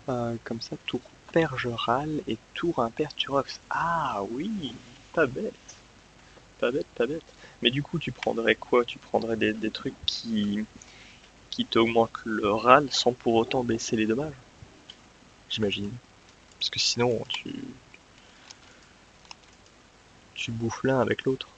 Euh, comme ça, tour pair je râle et tour impair tu rox. Ah oui, pas bête, pas bête, pas bête. Mais du coup, tu prendrais quoi? Tu prendrais des, des trucs qui, qui t'augmentent le râle sans pour autant baisser les dommages, j'imagine. Parce que sinon, tu, tu bouffes l'un avec l'autre.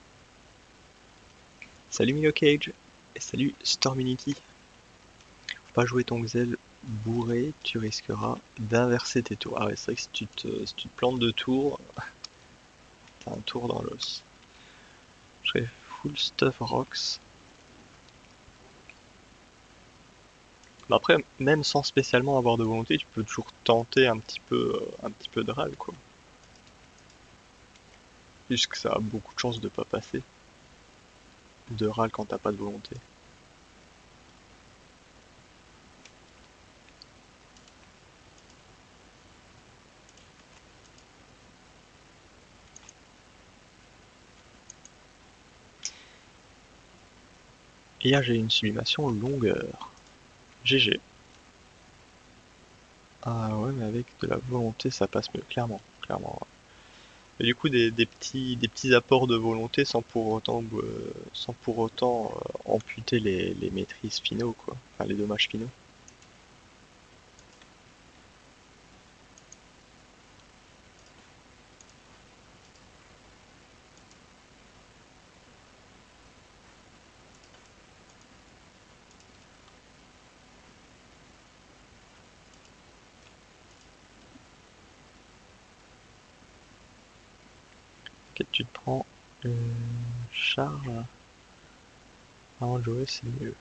Salut Milo Cage et salut Storminity. Faut pas jouer ton Xel bourré, tu risqueras d'inverser tes tours. Ah ouais, c'est vrai que si tu te, si tu te plantes de tours, t'as un tour dans l'os. Je serais full stuff rocks. Mais après, même sans spécialement avoir de volonté, tu peux toujours tenter un petit peu, euh, un petit peu de râle, quoi. Puisque ça a beaucoup de chances de pas passer. De râle quand t'as pas de volonté. Et là, j'ai une sublimation longueur. G G. Ah ouais, mais avec de la volonté, ça passe mieux, clairement, clairement. Et du coup, des, des petits, des petits apports de volonté sans pour autant, euh, sans pour autant euh, amputer les, les maîtrises finaux, quoi. Enfin, les dommages finaux. Ok, tu te prends une charge avant de jouer, c'est mieux.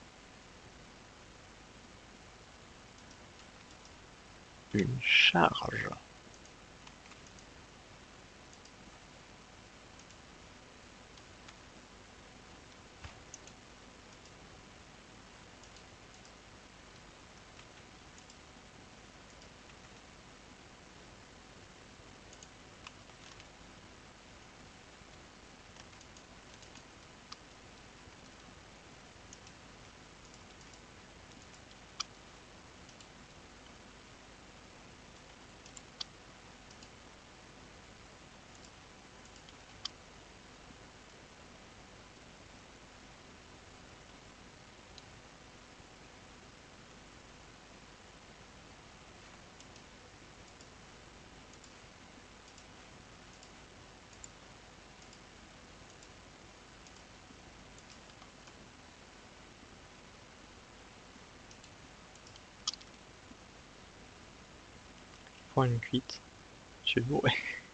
Une charge. Prends une cuite. Je suis bourré.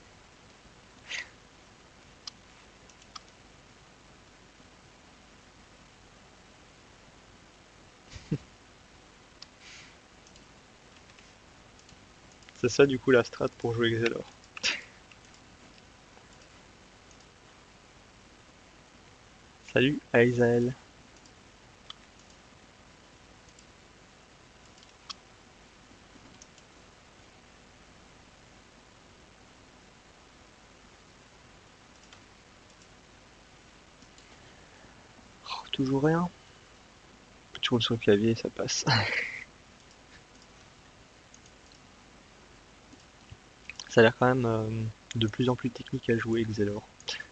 C'est ça du coup la strat pour jouer Xelor. Salut Aizael. Oh, toujours rien. Tu roules sur le clavier, ça passe. Ça a l'air quand même euh, de plus en plus technique à jouer Xelor.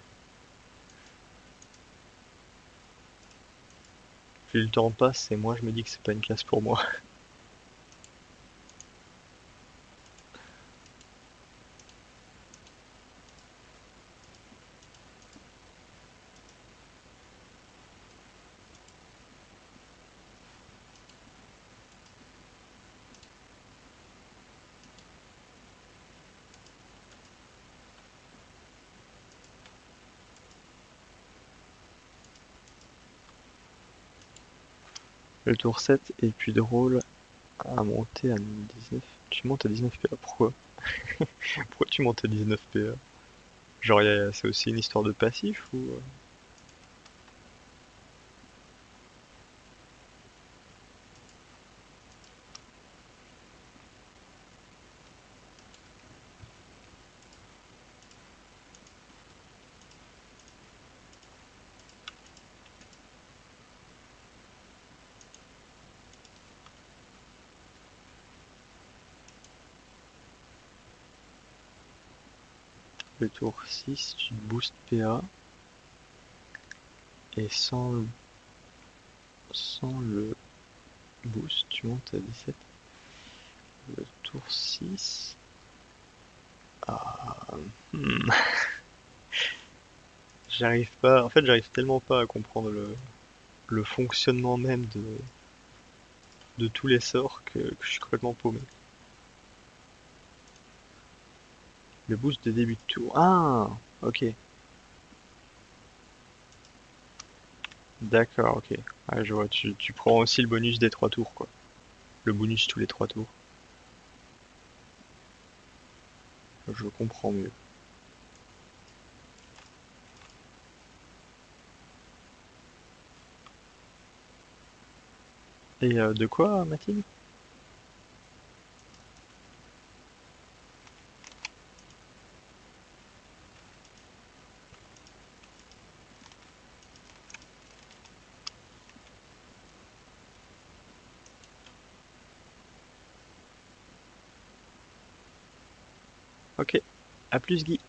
Plus le temps passe et moi je me dis que c'est pas une classe pour moi. Le tour sept est plus drôle à monter à dix-neuf. Tu montes à dix-neuf P A, pourquoi? Pourquoi tu montes à dix-neuf P A? Genre c'est aussi une histoire de passif ou... euh le tour six, tu te boostes P A. Et sans le, sans le boost, tu montes à dix-sept. Le tour six. Ah, hmm. J'arrive pas. En fait, j'arrive tellement pas à comprendre le, le fonctionnement même de, de tous les sorts que, que je suis complètement paumé. Le boost de début de tour. Ah, ok. D'accord, ok. Ah, je vois, tu, tu prends aussi le bonus des trois tours, quoi. Le bonus tous les trois tours. Je comprends mieux. Et euh, de quoi, Mathilde? Ok. À plus, Guy.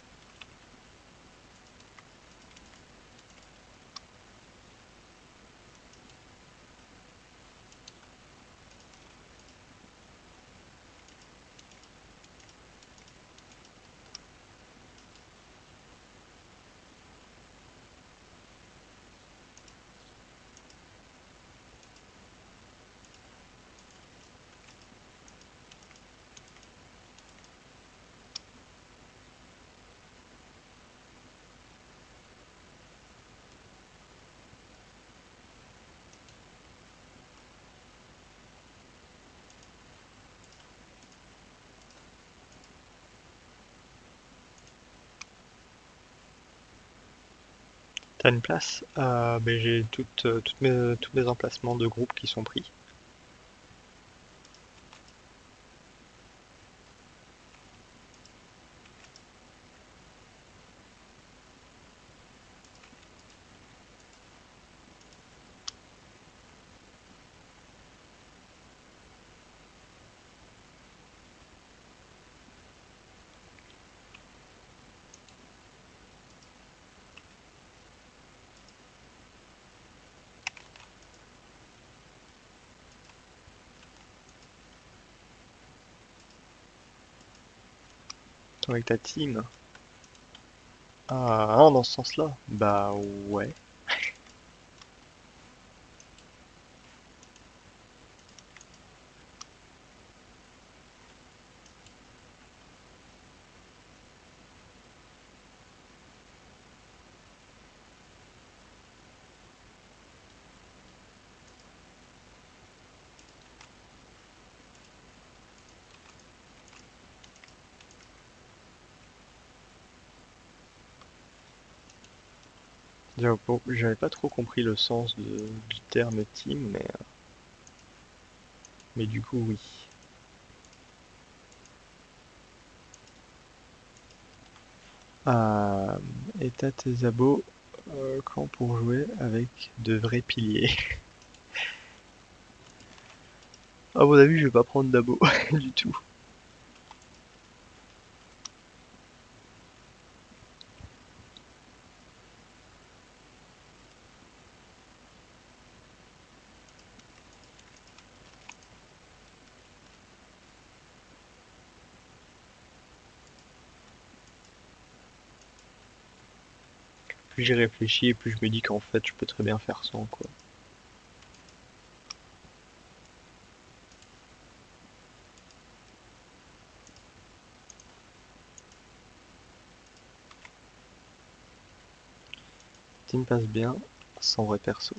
T'as une place? Euh, ben, j'ai toutes, euh, toutes mes, tous mes emplacements de groupe qui sont pris. Avec ta team. Ah, dans ce sens-là? Bah ouais. J'avoue, bon, j'avais pas trop compris le sens de- du terme team, mais, euh, mais du coup oui. Ah, et t'as tes abos euh, quand pour jouer avec de vrais piliers. À mon avis, je vais pas prendre d'abos du tout. Plus j'y réfléchis et plus je me dis qu'en fait, je peux très bien faire sans, quoi. Team passe bien, sans vrai perso.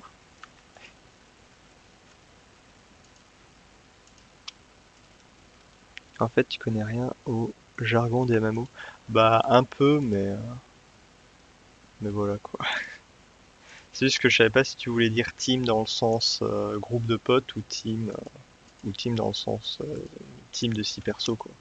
En fait, tu connais rien au jargon des M M O? Bah, un peu, mais, euh, mais voilà quoi. C'est juste que je savais pas si tu voulais dire team dans le sens euh, groupe de potes ou team, euh, ou team dans le sens euh, team de six persos quoi.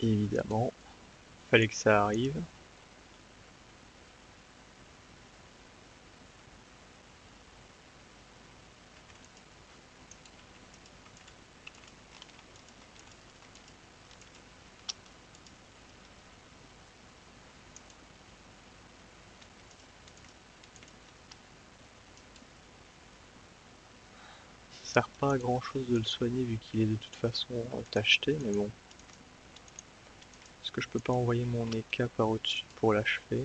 Évidemment, fallait que ça arrive. Ça sert pas à grand chose de le soigner vu qu'il est de toute façon euh, tacheté, mais bon. Est-ce que je peux pas envoyer mon E K par au-dessus pour l'achever?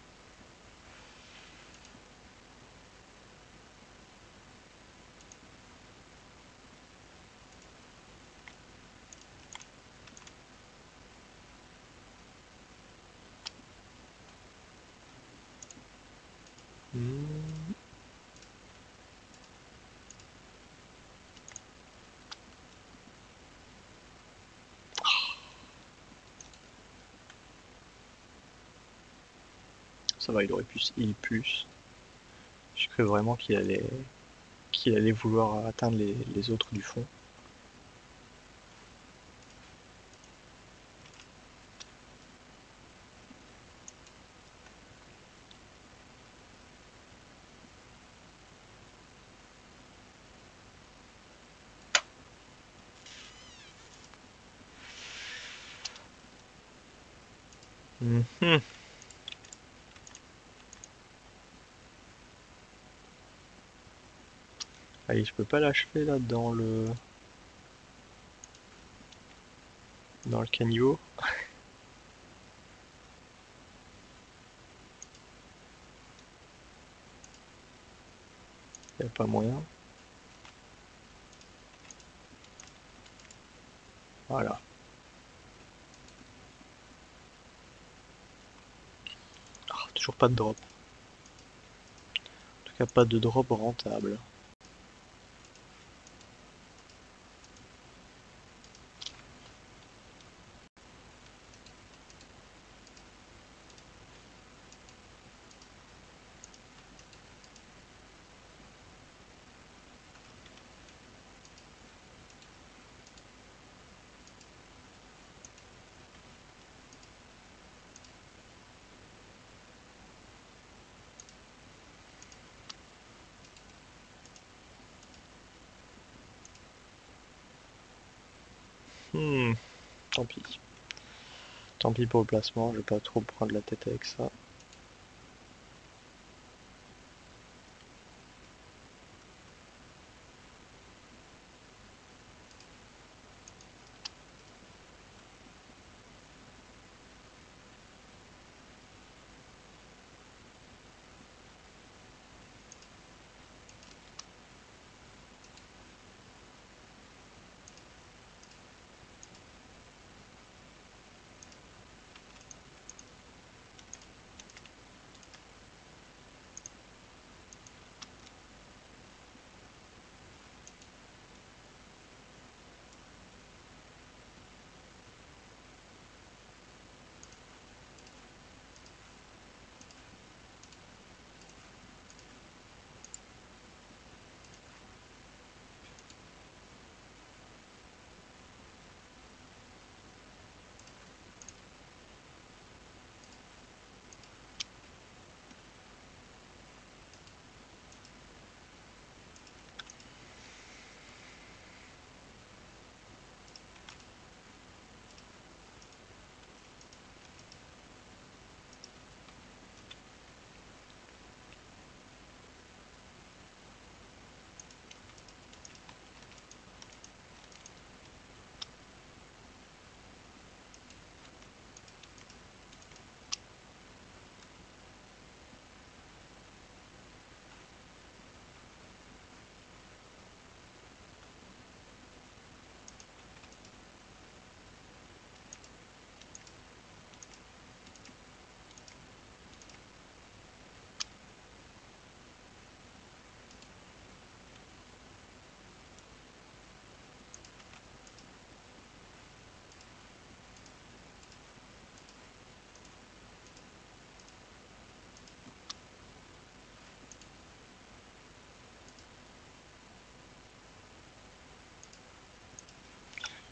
Hmm. Ça va, il aurait pu heal plus. Je cru vraiment qu'il allait qu'il allait vouloir atteindre les, les autres du fond. Mhm. Allez, je peux pas l'achever là dans le dans le caniveau. Y a pas moyen. Voilà. Ah, toujours pas de drop. En tout cas, pas de drop rentable. Hmm, tant pis. Tant pis pour le placement, je vais pas trop prendre la tête avec ça.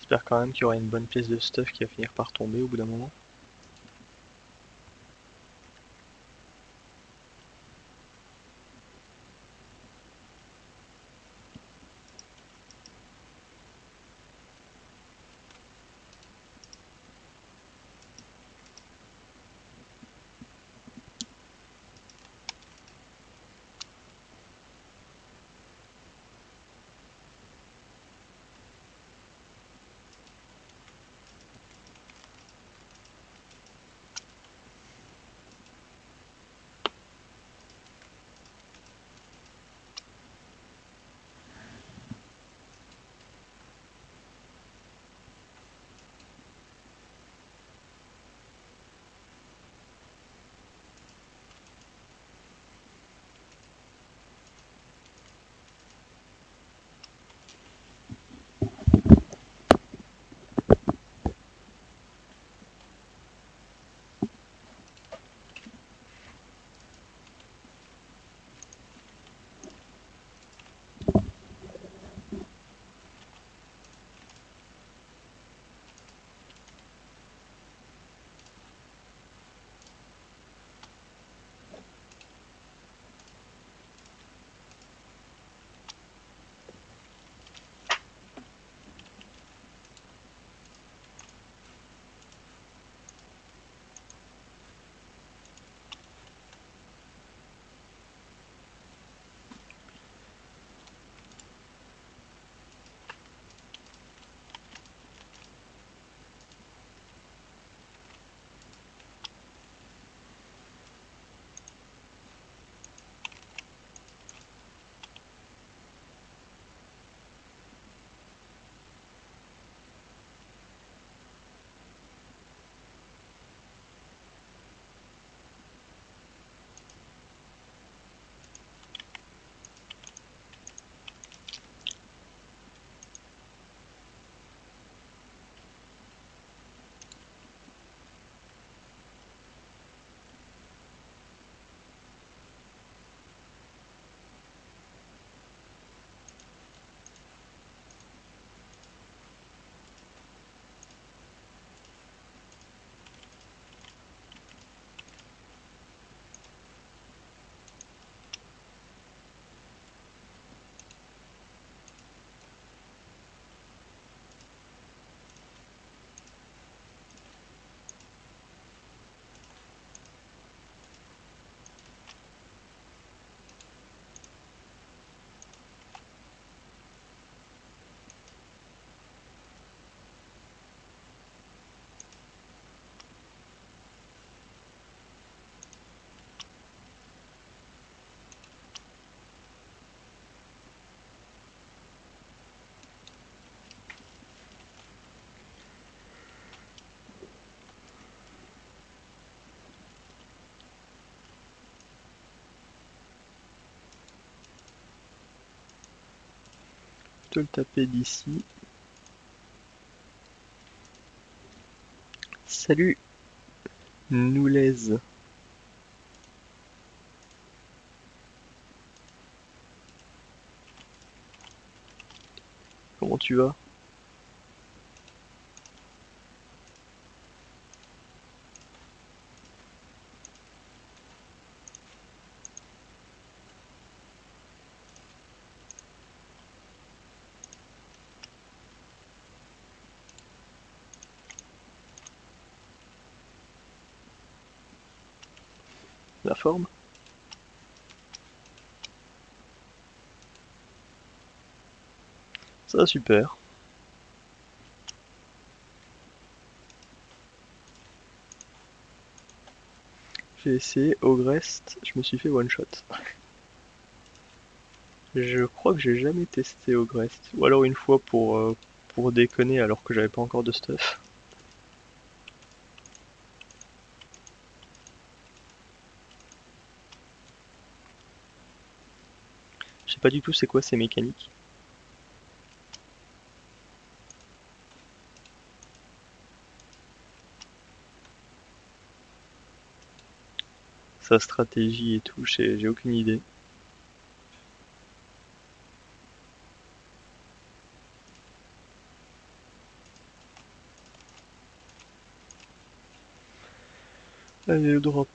J'espère quand même qu'il y aura une bonne pièce de stuff qui va finir par tomber au bout d'un moment. Te le taper d'ici. Salut Noulaise. Comment tu vas? La forme? Ça va super. J'ai essayé Ogrest, je me suis fait one shot. Je crois que j'ai jamais testé Ogrest. Ou alors une fois pour, euh, pour déconner alors que j'avais pas encore de stuff. Je sais pas du tout c'est quoi ces mécaniques. Sa stratégie et tout, j'ai j'ai aucune idée. Allez, le drop.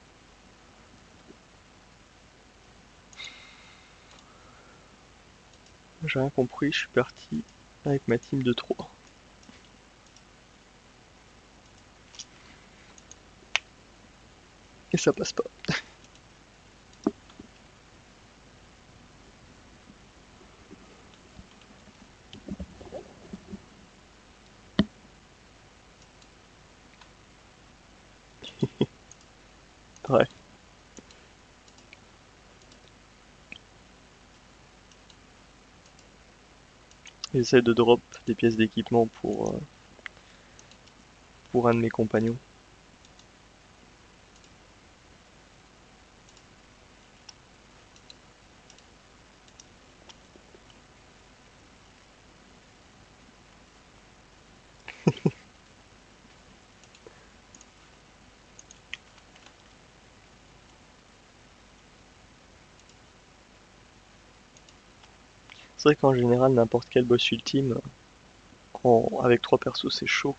J'ai rien compris, je suis parti avec ma team de trois. Et ça passe pas. Ouais. J'essaie de drop des pièces d'équipement pour, euh, pour un de mes compagnons. C'est vrai qu'en général, n'importe quel boss ultime, en- avec trois persos, c'est chaud.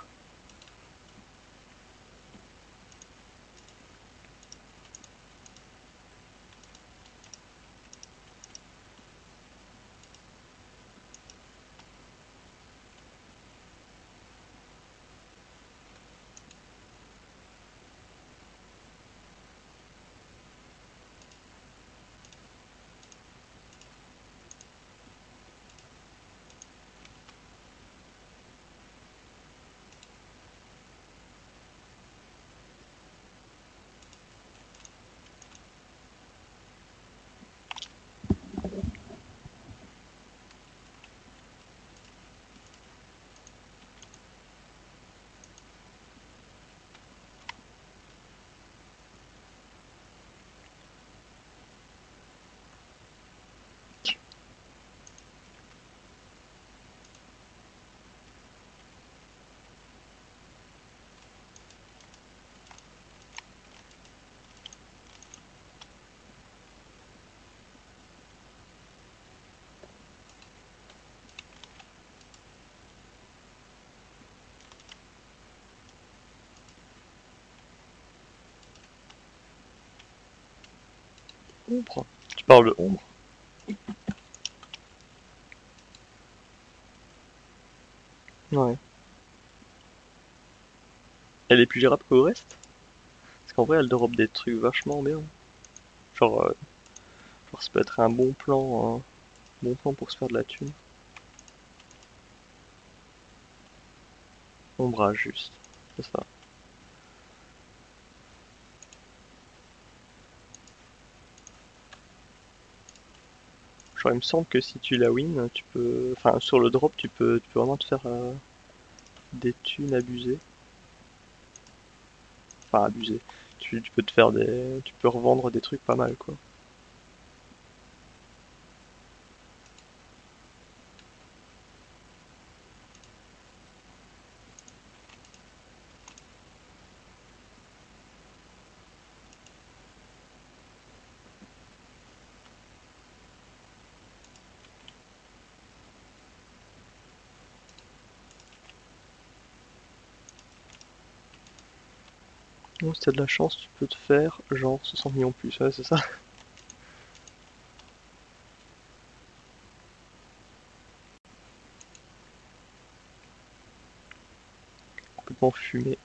Ombre. Tu parles de ombre? Ouais. Elle est plus gérable qu'au reste? Parce qu'en vrai, elle drop des trucs vachement bien. Genre, euh, genre ça peut être un bon plan, un bon plan pour se faire de la thune. Ombrage, juste. C'est ça. Genre, il me semble que si tu la win, tu peux. Enfin, sur le drop, tu peux, tu peux vraiment te faire euh, des thunes abusées. Enfin, abusées. Tu, tu peux te faire des. Tu peux revendre des trucs pas mal, quoi. Donc, si t'as de la chance, tu peux te faire genre soixante millions plus. Ouais, c'est ça. Complètement fumé.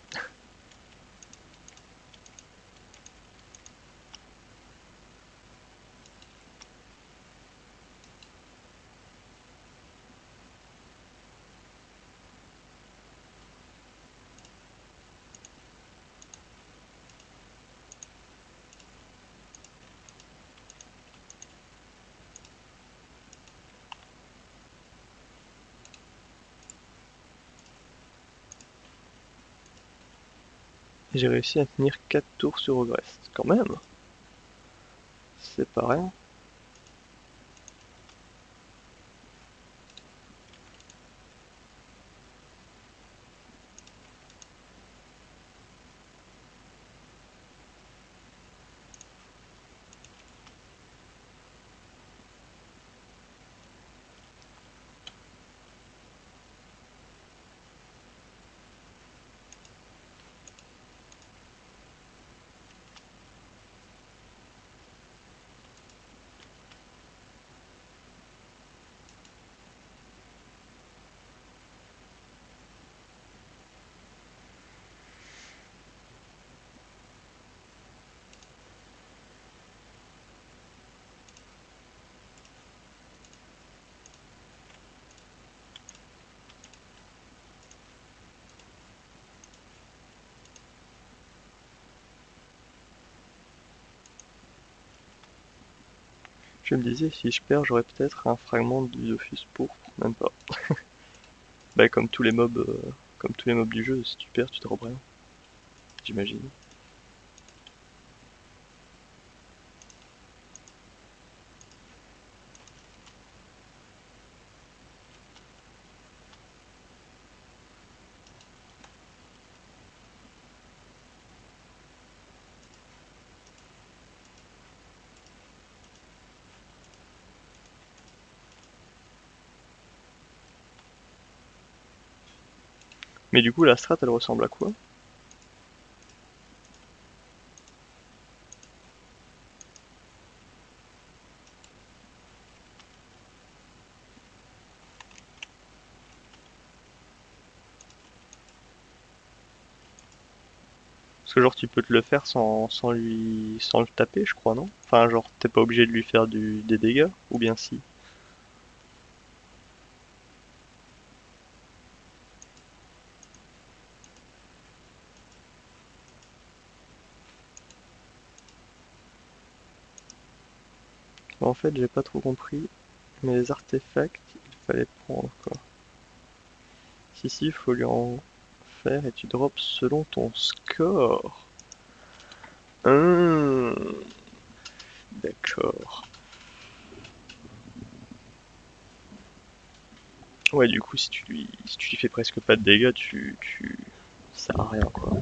J'ai réussi à tenir quatre tours sur Ogrest. Quand même, c'est pas rien. je me disais, si je perds, j'aurais peut-être un fragment du Dofus pourpre, même pas. Bah comme tous les mobs, euh, comme tous les mobs du jeu, si tu perds, tu te rien, j'imagine. Mais du coup, la strat, elle ressemble à quoi? Parce que genre, tu peux te le faire sans, sans lui, sans le taper, je crois, non? Enfin, genre, t'es pas obligé de lui faire du, des dégâts, ou bien si? En fait, j'ai pas trop compris, mais les artefacts, il fallait prendre quoi? Si, si, il faut lui en faire et tu drops selon ton score. Hum, d'accord. Ouais, du coup, si tu lui, si tu lui fais presque pas de dégâts, tu, tu, ça sert à rien, quoi.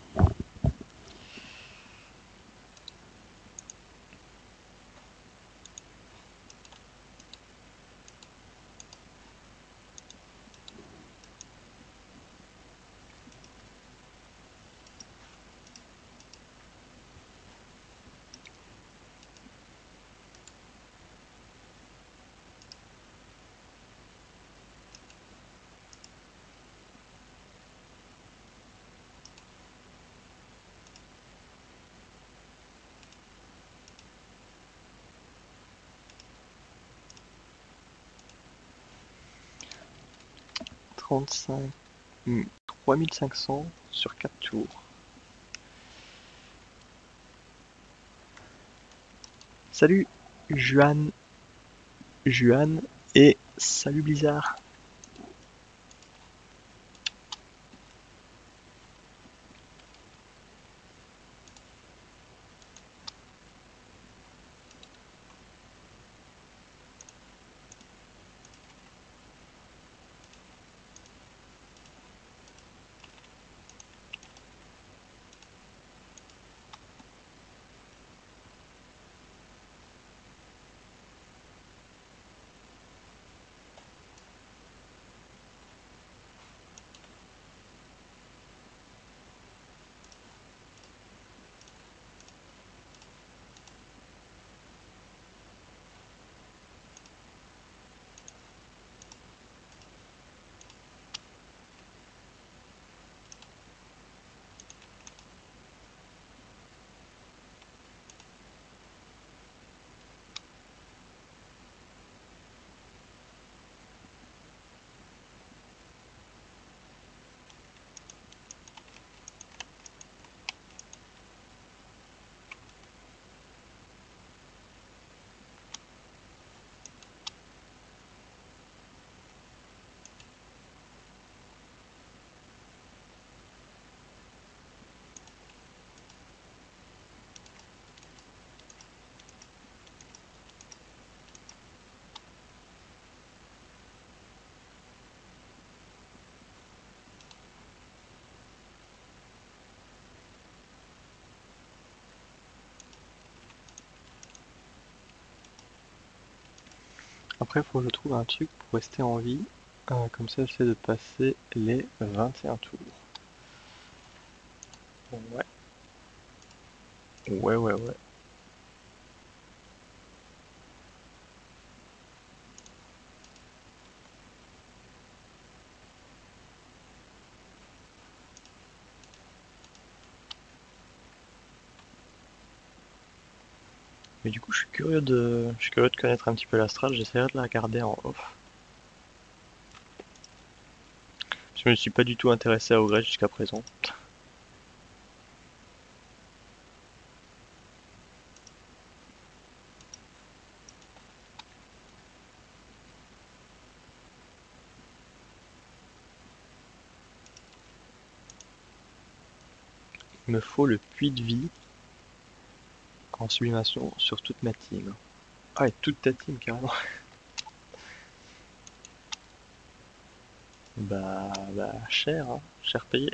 trente-cinq, hmm, trois mille cinq cents sur quatre tours. Salut, Juan, Juan, et salut Blizzard. Après, il faut que je trouve un truc pour rester en vie. Euh, comme ça, j'essaie de passer les vingt et un tours. Ouais, ouais, ouais, ouais. Mais du coup, je suis curieux de, je suis curieux de connaître un petit peu la strat. J'essaierai de la regarder en off. Je me suis pas du tout intéressé à Ogress jusqu'à présent. Il me faut le puits de vie en sublimation sur toute ma team. Ah, et toute ta team carrément. Bah, bah, cher, hein, cher payé.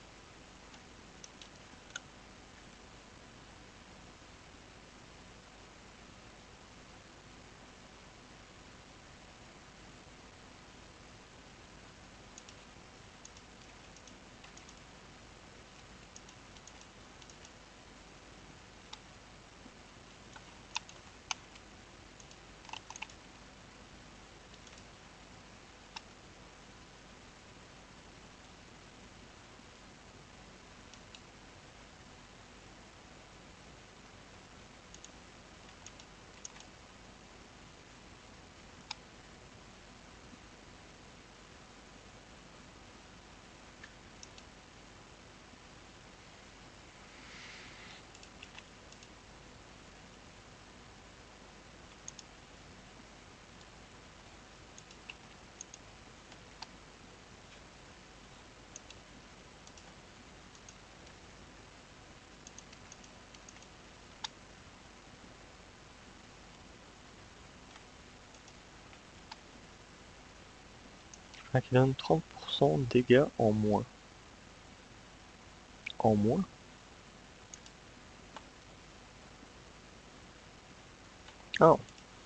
Ah, qui donne trente pour cent de dégâts en moins. En moins? Ah,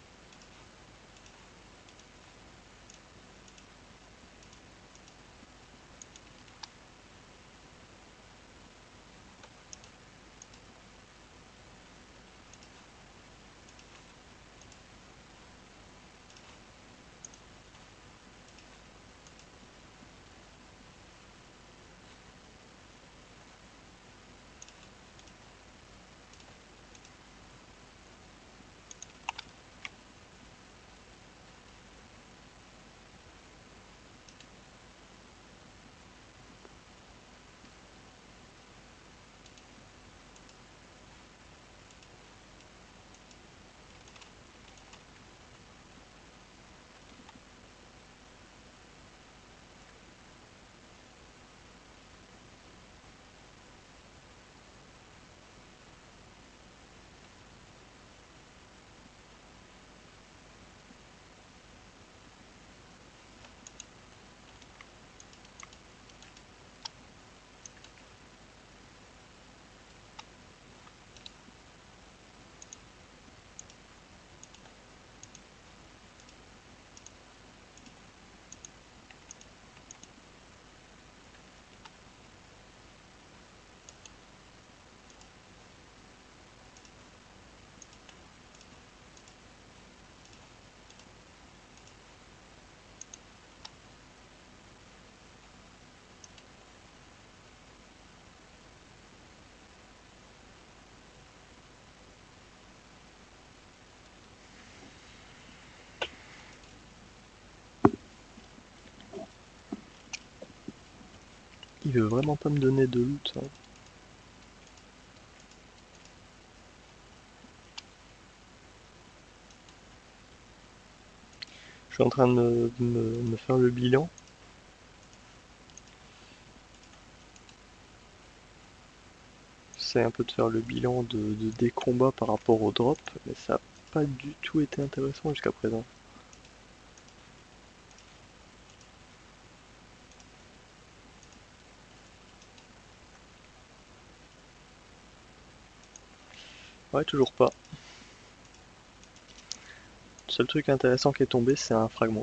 il veut vraiment pas me donner de loot, hein. Je suis en train de me, me- me faire le bilan. J'essaie un peu de faire le bilan de, de- des combats par rapport au drop, mais ça n'a pas du tout été intéressant jusqu'à présent. Ouais, toujours pas. Le seul truc intéressant qui est tombé, c'est un fragment.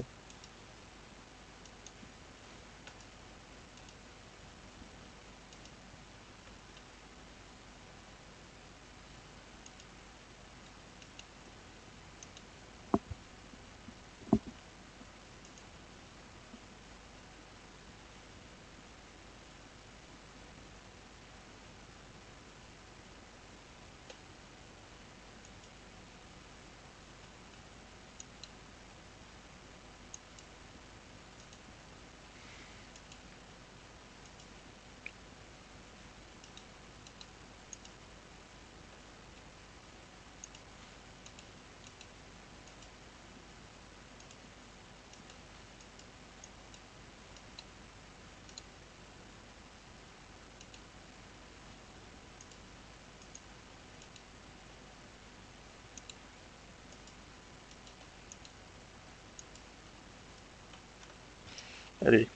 Allez.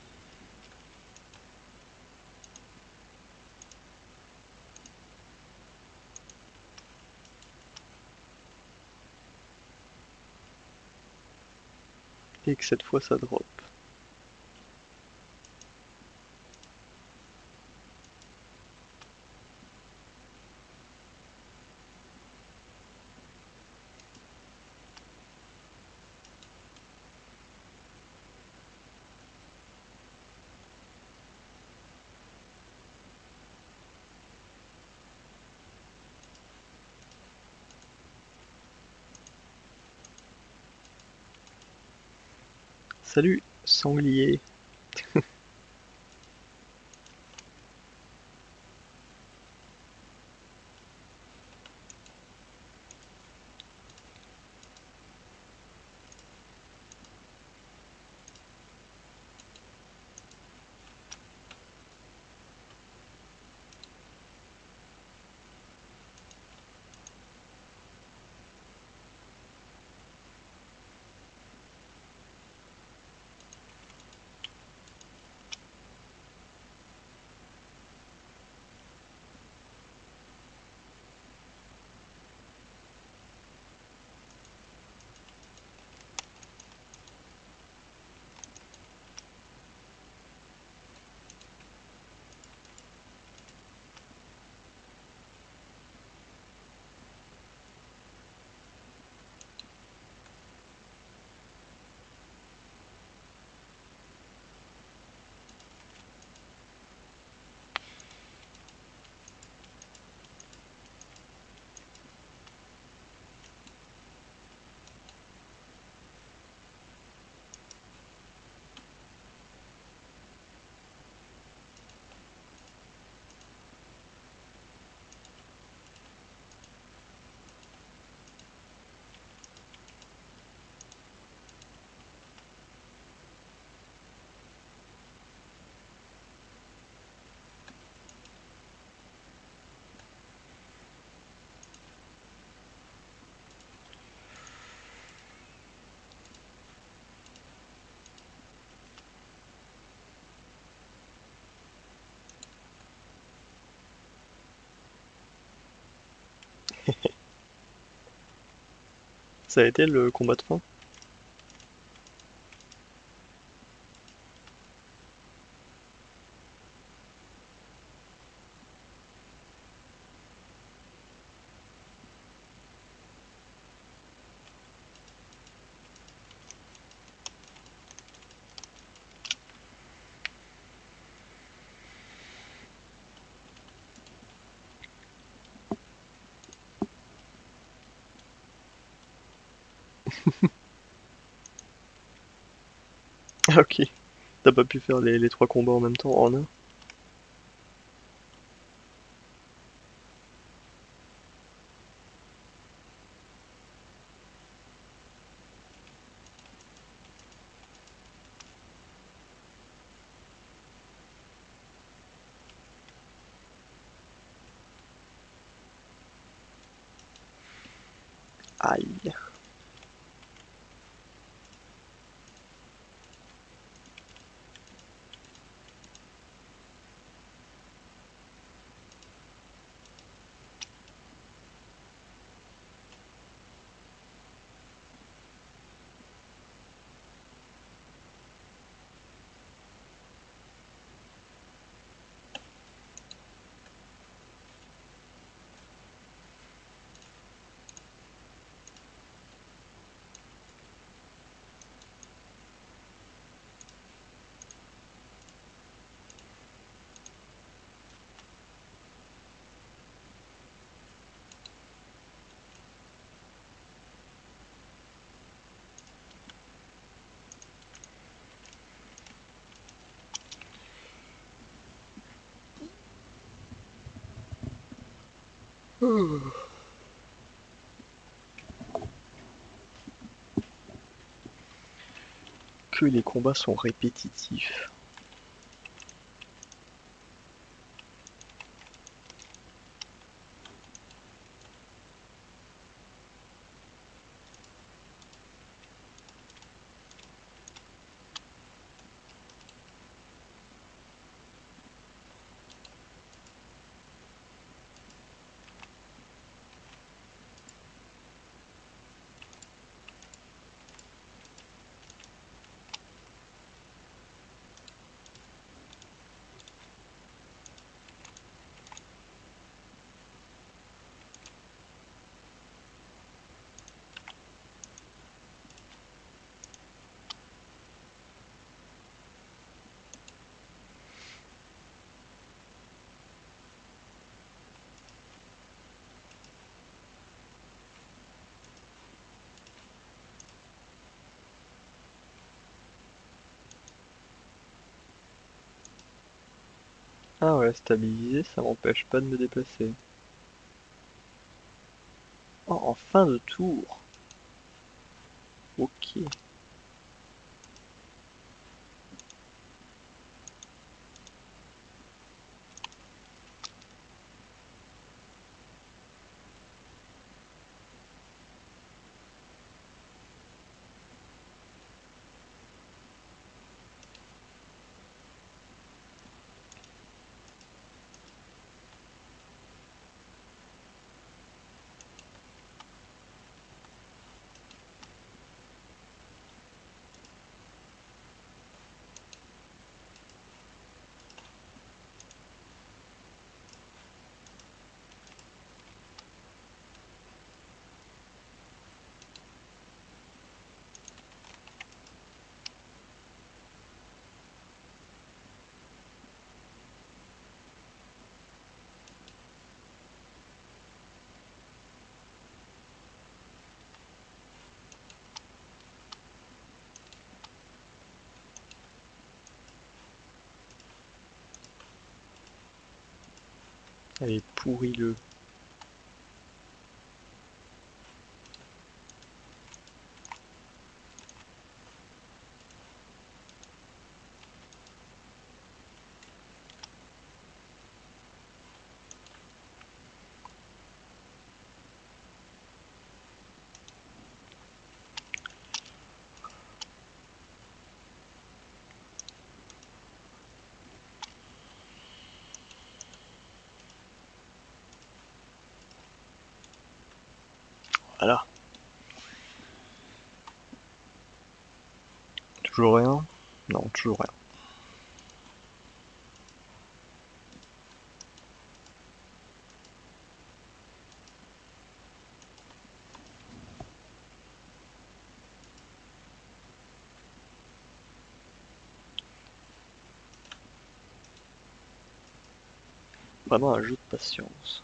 Et que cette fois ça drop. Salut, sanglier. Ça a été le combat de fin? Ah ok. T'as pas pu faire les, les trois combats en même temps en un? Aïe. Que les combats sont répétitifs. Ah ouais, stabiliser, ça m'empêche pas de me déplacer. Oh, en fin de tour. Ok. Allez, pourris-le. Voilà. Toujours rien? Non, toujours rien. Vraiment un jeu de patience.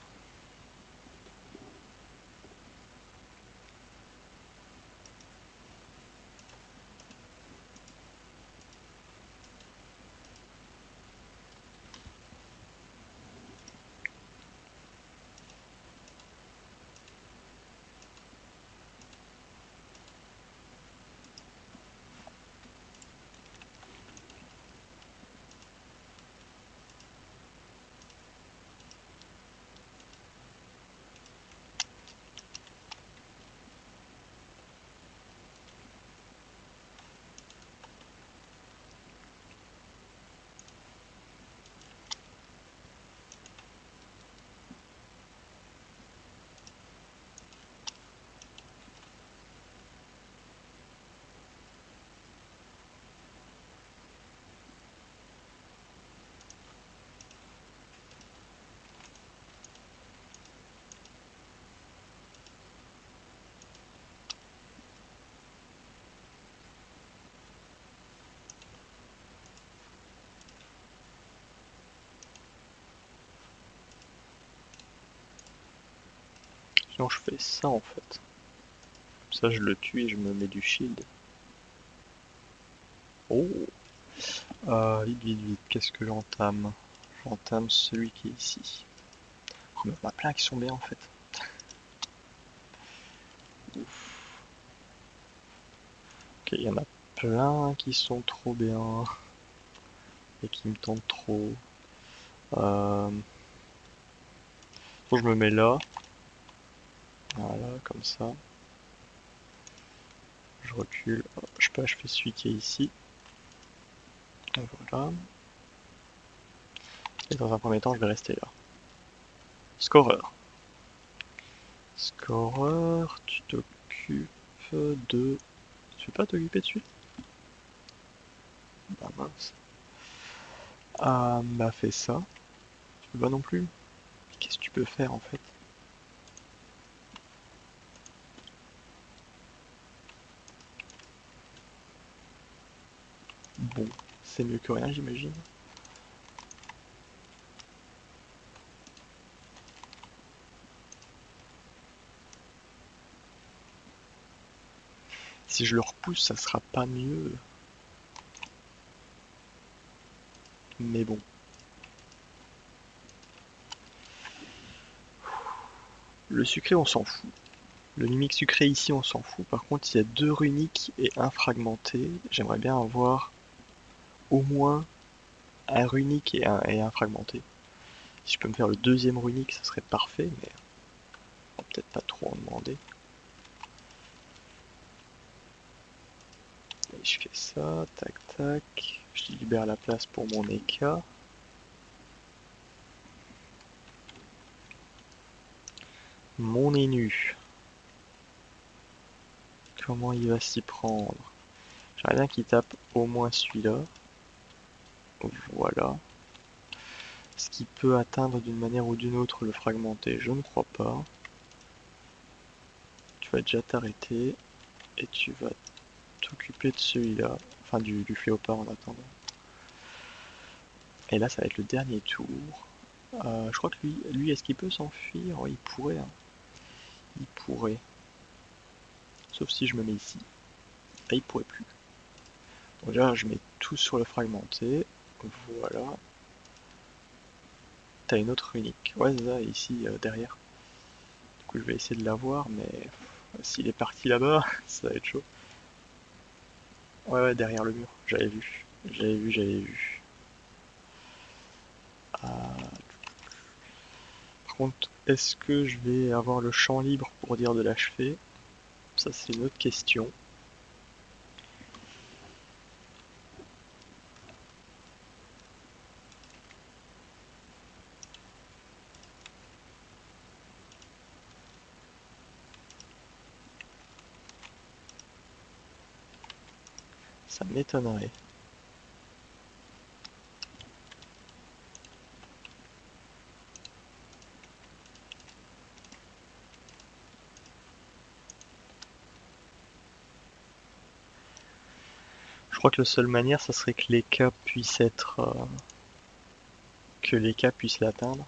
Sinon je fais ça en fait. Comme ça je le tue et je me mets du shield. Oh, euh, vite, vite, vite, qu'est-ce que j'entame? J'entame celui qui est ici. Il y en a plein qui sont bien en fait. Ouf. Ok, il y en a plein qui sont trop bien et qui me tentent trop. Euh... Bon, je me mets là. Voilà, comme ça. Je recule. Je peux achever celui qui est ici. Voilà. Et dans un premier temps, je vais rester là. Scorer. Scorer, tu t'occupes de... Tu veux pas t'occuper dessus? Bah mince. Ah, bah fais ça. Tu peux pas non plus. Qu'est-ce que tu peux faire en fait? Bon, c'est mieux que rien, j'imagine. Si je le repousse, ça sera pas mieux. Mais bon. Le sucré, on s'en fout. Le mimique sucré ici, on s'en fout. Par contre, il y a deux runiques et un fragmenté. J'aimerais bien avoir au moins un runique et un, et un fragmenté. Si je peux me faire le deuxième runique, ça serait parfait, mais on va peut-être pas trop en demander. Et je fais ça, tac tac. Je libère la place pour mon E K. Mon Énu. Comment il va s'y prendre? J'aimerais bien qu'il tape au moins celui-là. Voilà. Est-ce qu'il peut atteindre d'une manière ou d'une autre le fragmenté? Je ne crois pas. Tu vas déjà t'arrêter et tu vas t'occuper de celui-là. Enfin, du, du fléopard en attendant. Et là, ça va être le dernier tour. Euh, je crois que lui, lui est-ce qu'il peut s'enfuir? Ouais, il pourrait. Hein. Il pourrait. Sauf si je me mets ici. Là, il pourrait plus. Donc là, je mets tout sur le fragmenté. Voilà. T'as une autre unique. Ouais, c'est ça, ici, euh, derrière. Du coup, je vais essayer de l'avoir, mais s'il est parti là-bas, ça va être chaud. Ouais, ouais, derrière le mur. J'avais vu. J'avais vu, j'avais vu. Ah. Par contre, est-ce que je vais avoir le champ libre pour dire de l'achever? Ça, c'est une autre question. Ça m'étonnerait. Je crois que la seule manière, ça serait que les cas puissent être... euh, que les cas puissent l'atteindre.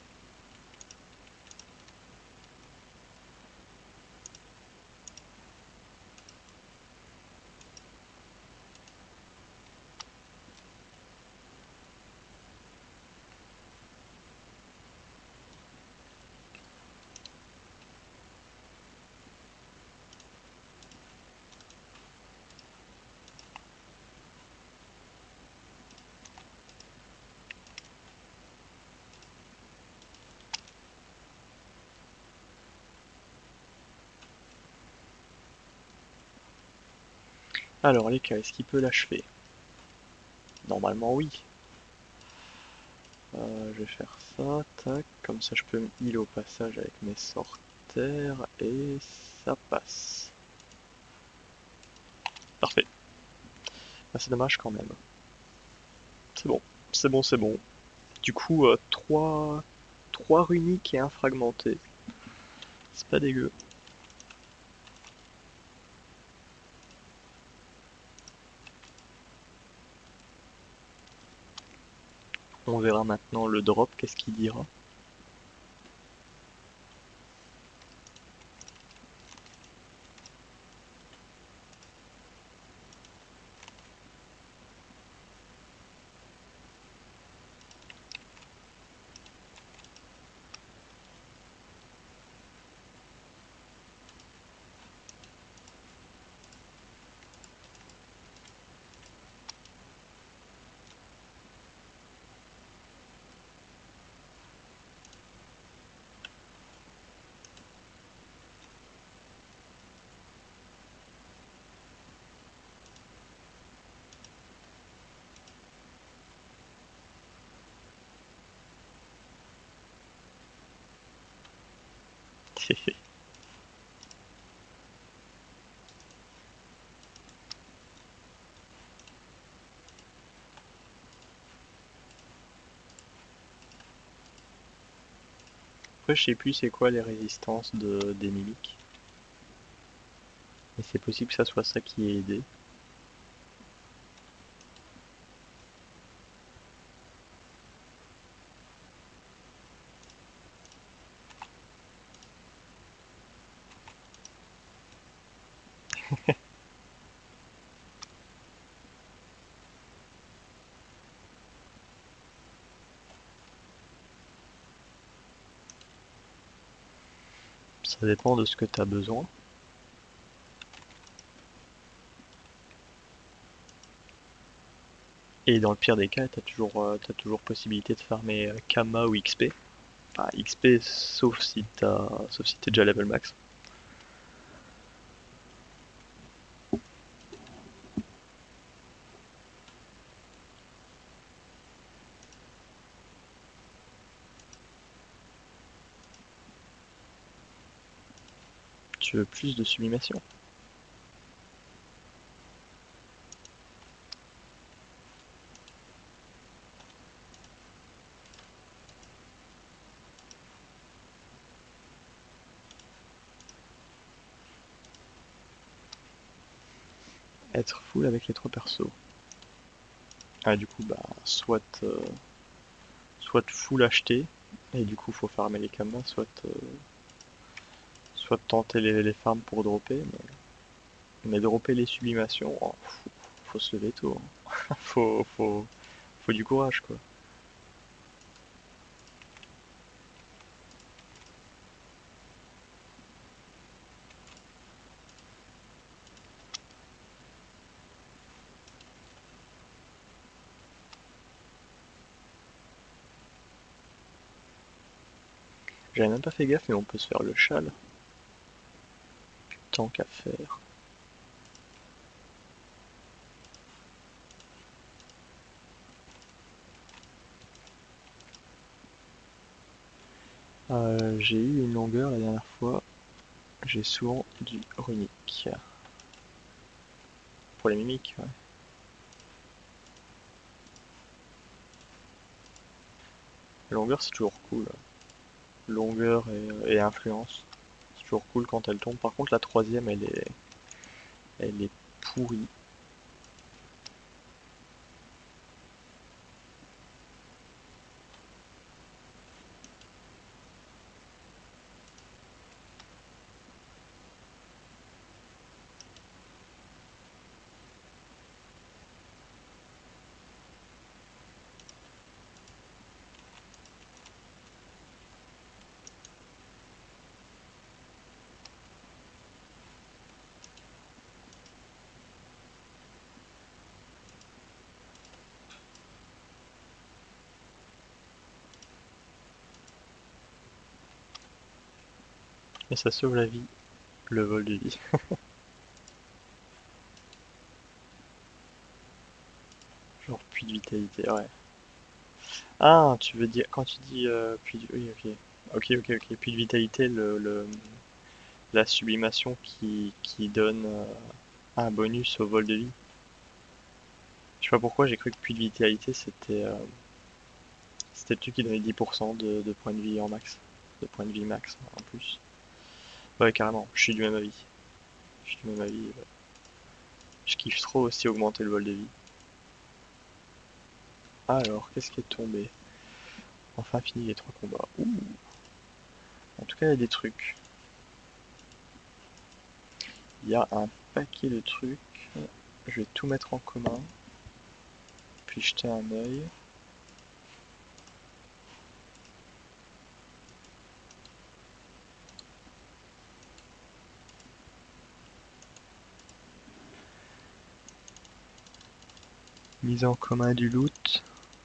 Alors, les cas, est-ce qu'il peut l'achever? Normalement, oui. Euh, je vais faire ça, tac, comme ça je peux me heal au passage avec mes sorteurs, et ça passe. Parfait. Ah, c'est dommage quand même. C'est bon, c'est bon, c'est bon. Du coup, euh, trois trois runiques et un fragmenté. C'est pas dégueu. On verra maintenant le drop, qu'est-ce qu'il dira. Après, je sais plus c'est quoi les résistances de, des mimiques. Mais c'est possible que ça soit ça qui ait aidé. Ça dépend de ce que tu as besoin. Et dans le pire des cas, tu as toujours, euh, t'as toujours possibilité de farmer euh, Kama ou X P. Enfin, X P sauf si t'as, sauf si t'es déjà level max. Tu veux plus de sublimation? Être full avec les trois persos. Ah, du coup, bah, soit, euh, soit full acheter, et du coup, faut farmer les Kama, soit, euh, soit tenter les, les farms pour dropper, mais, mais dropper les sublimations, oh, faut, faut se lever tôt, hein. faut, faut, faut du courage, quoi. J'avais même pas fait gaffe, mais on peut se faire le châle, tant qu'à faire. Euh, j'ai eu une longueur la dernière fois, j'ai souvent du runique. Pour les mimiques, ouais. Longueur, c'est toujours cool. Longueur et, et influence. C'est toujours cool quand elle tombe. Par contre, la troisième, elle est, elle est pourrie. Mais ça sauve la vie, le vol de vie. Genre puits de vitalité, ouais. Ah, tu veux dire, quand tu dis euh, puits de... Oui, ok. Ok, ok, ok. Puits de vitalité, le, le- la sublimation qui, qui donne euh, un bonus au vol de vie. Je sais pas pourquoi, j'ai cru que puits de vitalité, c'était euh, c'était le truc qui donnait dix pour cent de, de points de vie en max. De points de vie max, en plus. Ouais, carrément, je suis du même avis. Je suis du même avis. Ouais. Je kiffe trop aussi augmenter le vol de vie. Alors, qu'est-ce qui est tombé? Enfin fini les trois combats. Ouh. En tout cas, il y a des trucs. Il y a un paquet de trucs. Je vais tout mettre en commun. Puis jeter un œil. Mise en commun du loot.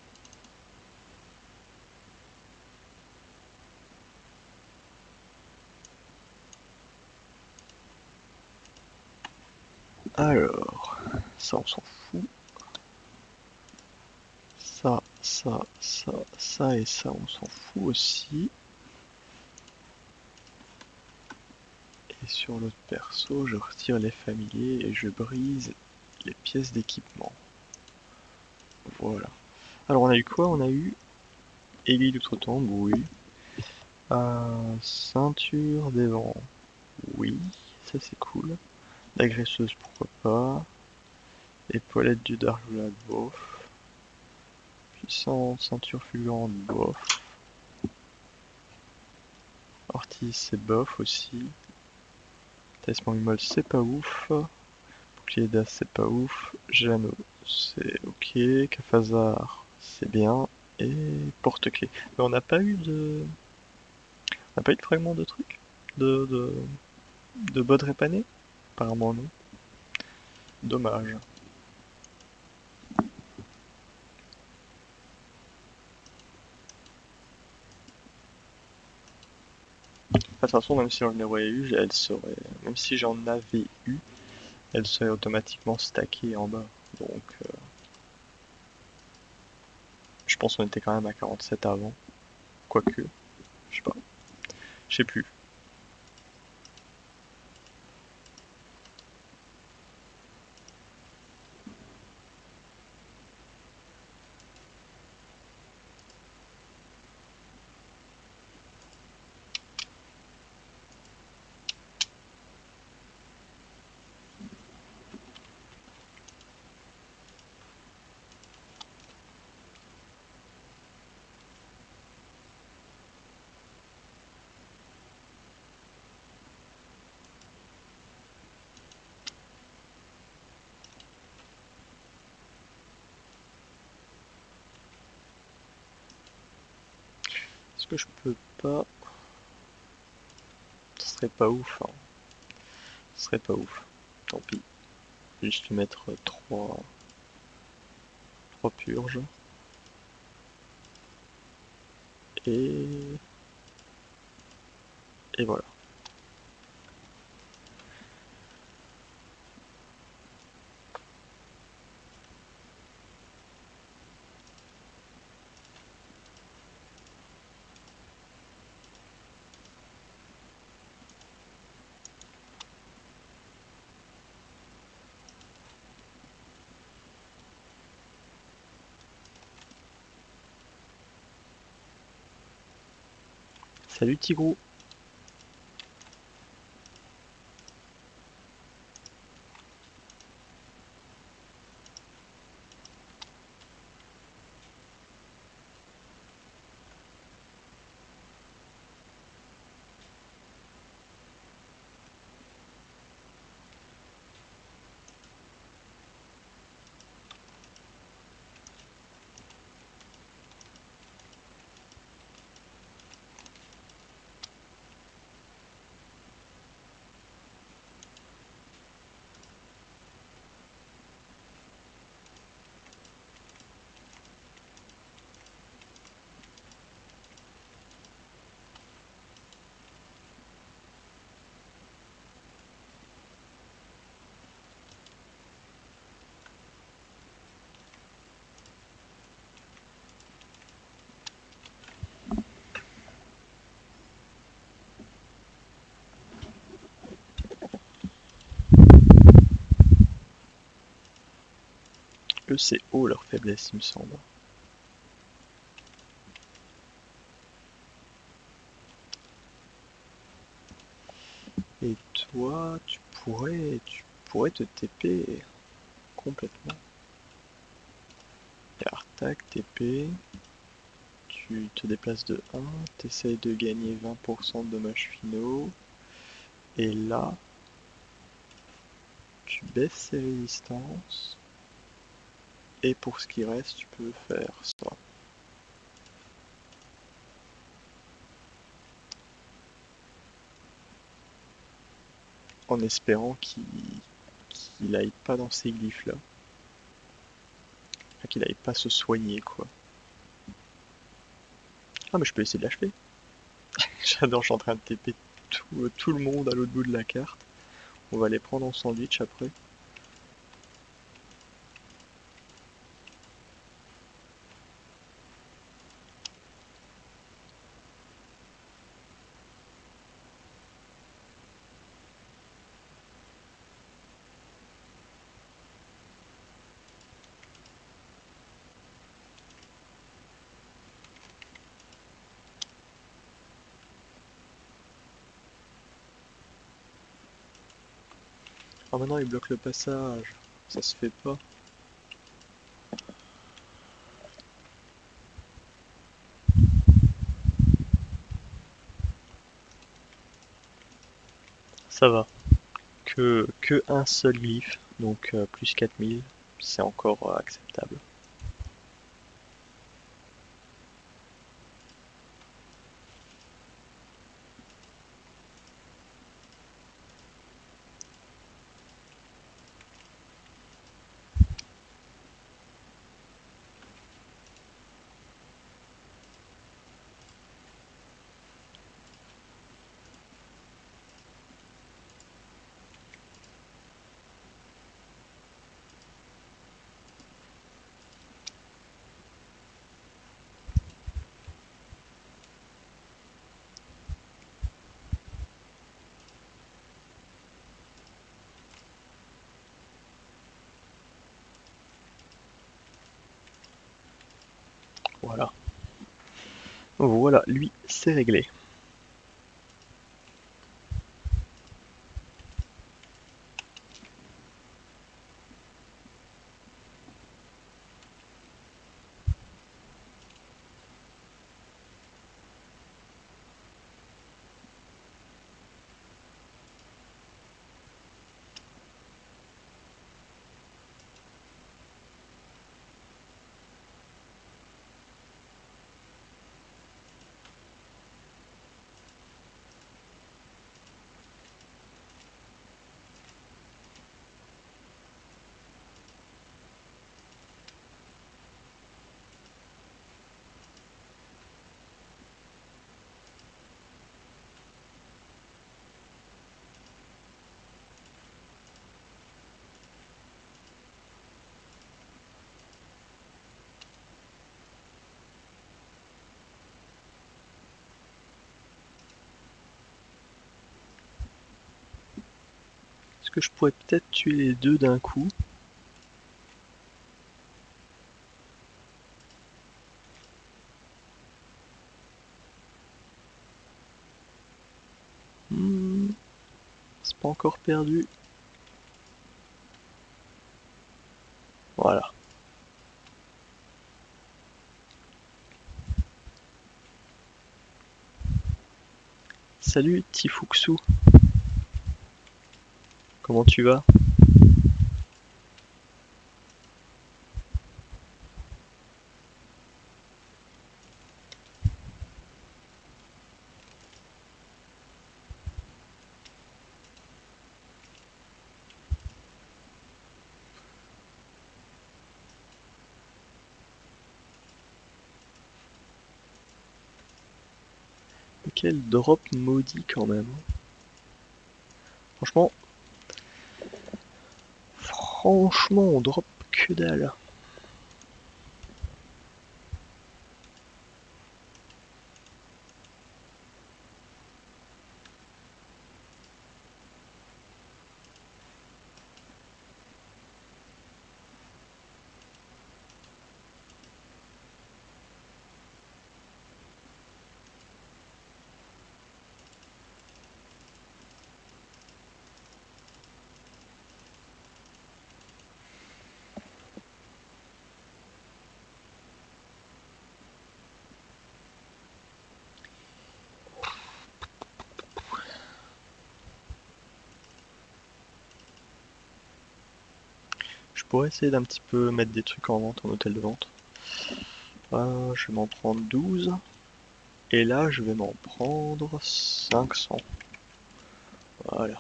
Alors, ça on s'en fout. Ça, ça, ça, ça et ça on s'en fout aussi. Et sur l'autre perso, je retire les familiers et je brise les pièces d'équipement. Voilà. Alors on a eu quoi? On a eu aiguille d'outre-tombe, oui. Euh, ceinture des vents, oui, ça c'est cool. L'agresseuse, pourquoi pas. Épaulette du Darjoula, bof. Puissante, ceinture fulgurante, bof. Ortiz, c'est bof aussi. Talisman Immol, c'est pas ouf. Bouclier d'As, c'est pas ouf. Jeannot, c'est ok. Cafazar, c'est bien. Et porte-clés. Mais on n'a pas eu de... On n'a pas eu de fragment de trucs? de, de, de bots répanés? Apparemment non. Dommage. De toute façon, même si j'en aurais eu, elle serait, même si j'en avais eu, elle serait automatiquement stackée en bas. Donc, euh, je pense qu'on était quand même à quarante-sept avant. Quoique, je sais pas. Je sais plus. Est-ce que je peux pas... Ce serait pas ouf, hein. Ce serait pas ouf. Tant pis. Juste mettre trois... trois purges. Et... Et voilà. Salut Tigrou. Eux, c'est haut leur faiblesse, il me semble. Et toi, tu pourrais, tu pourrais te T P complètement. Et alors, tac, T P. Tu te déplaces de un, tu essayes de gagner vingt pour cent de dommages finaux. Et là, tu baisses ses résistances. Et pour ce qui reste, tu peux faire ça. En espérant qu'il qu'il aille pas dans ces glyphes là. Enfin, qu'il aille pas se soigner quoi. Ah mais je peux essayer de l'achever. J'adore, je suis en train de T P tout, tout le monde à l'autre bout de la carte. On va les prendre en sandwich après. Oh maintenant il bloque le passage. Ça se fait pas. Ça va. Que, que un seul glyphe, donc euh, plus quatre mille, c'est encore euh, acceptable. Voilà. Voilà, lui, c'est réglé. Est-ce que je pourrais peut-être tuer les deux d'un coup? Hmm, c'est pas encore perdu. Voilà. Salut Tifuxu, comment tu vas? Quel drop maudit quand même. Franchement, franchement, on drop que dalle. Je pourrais essayer d'un petit peu mettre des trucs en vente, en hôtel de vente. Euh, je vais m'en prendre douze. Et là, je vais m'en prendre cinq cents. Voilà.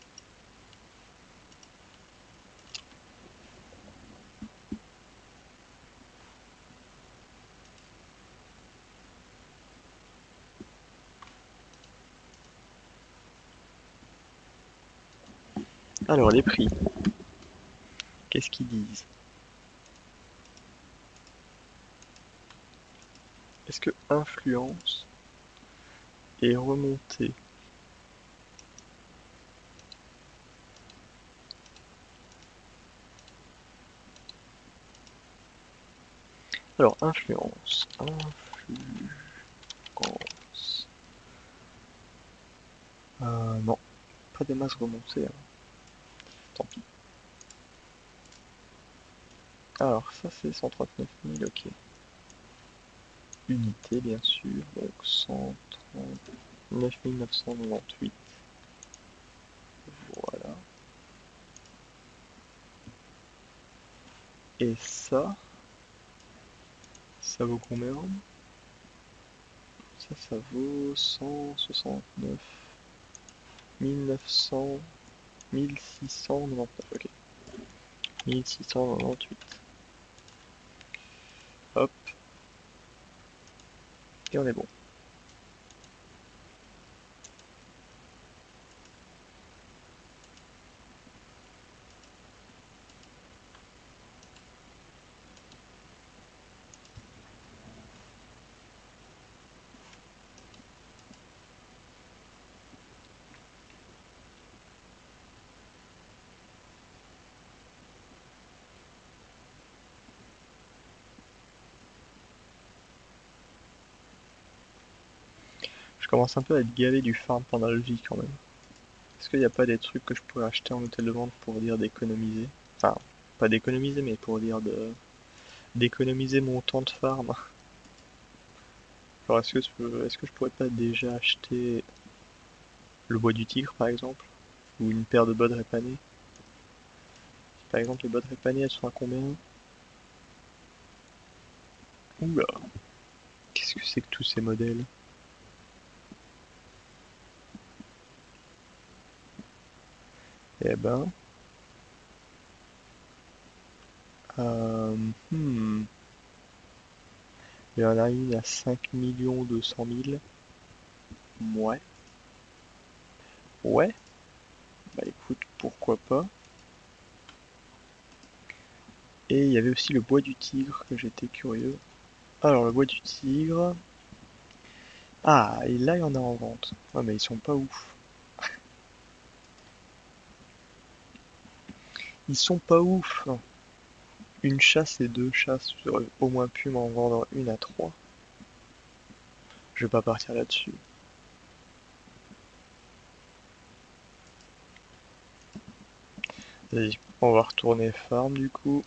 Alors, les prix. Qu'est-ce qu'ils disent? Est-ce que influence est remontée? Alors, influence. Influence. Euh, non. Pas des masses remontées. Hein. Tant pis. Alors, ça c'est cent trente-neuf mille, ok. Unité, bien sûr. Donc, cent trente-neuf mille neuf cent quatre-vingt-dix-huit. Voilà. Et ça, ça vaut combien? Ça, ça vaut cent soixante-neuf mille neuf cents, mille six cent quatre-vingt-dix-neuf, ok. mille six cent quatre-vingt-dix-huit. Hop, et on est bon. commence un peu à être gavé du farm pendant la vie quand même. Est-ce qu'il n'y a pas des trucs que je pourrais acheter en hôtel de vente pour dire d'économiser? Enfin, pas d'économiser, mais pour dire de d'économiser mon temps de farm. Alors est-ce que, je- est-ce que je pourrais pas déjà acheter le bois du tigre par exemple? Ou une paire de bottes répanées? Par exemple, les bottes répanées, elles sont à combien? Oula, qu'est-ce que c'est que tous ces modèles? Eh ben, euh, hmm, il y en a une à cinq millions deux cent mille. Ouais, ouais, bah écoute, pourquoi pas. Et il y avait aussi le bois du tigre que j'étais curieux. Alors le bois du tigre. Ah, et là il y en a en vente. Ah mais ils sont pas ouf. Ils sont pas ouf. Une chasse et deux chasses, j'aurais au moins pu m'en vendre une à trois. Je vais pas partir là-dessus. Vas-y, on va retourner farm du coup.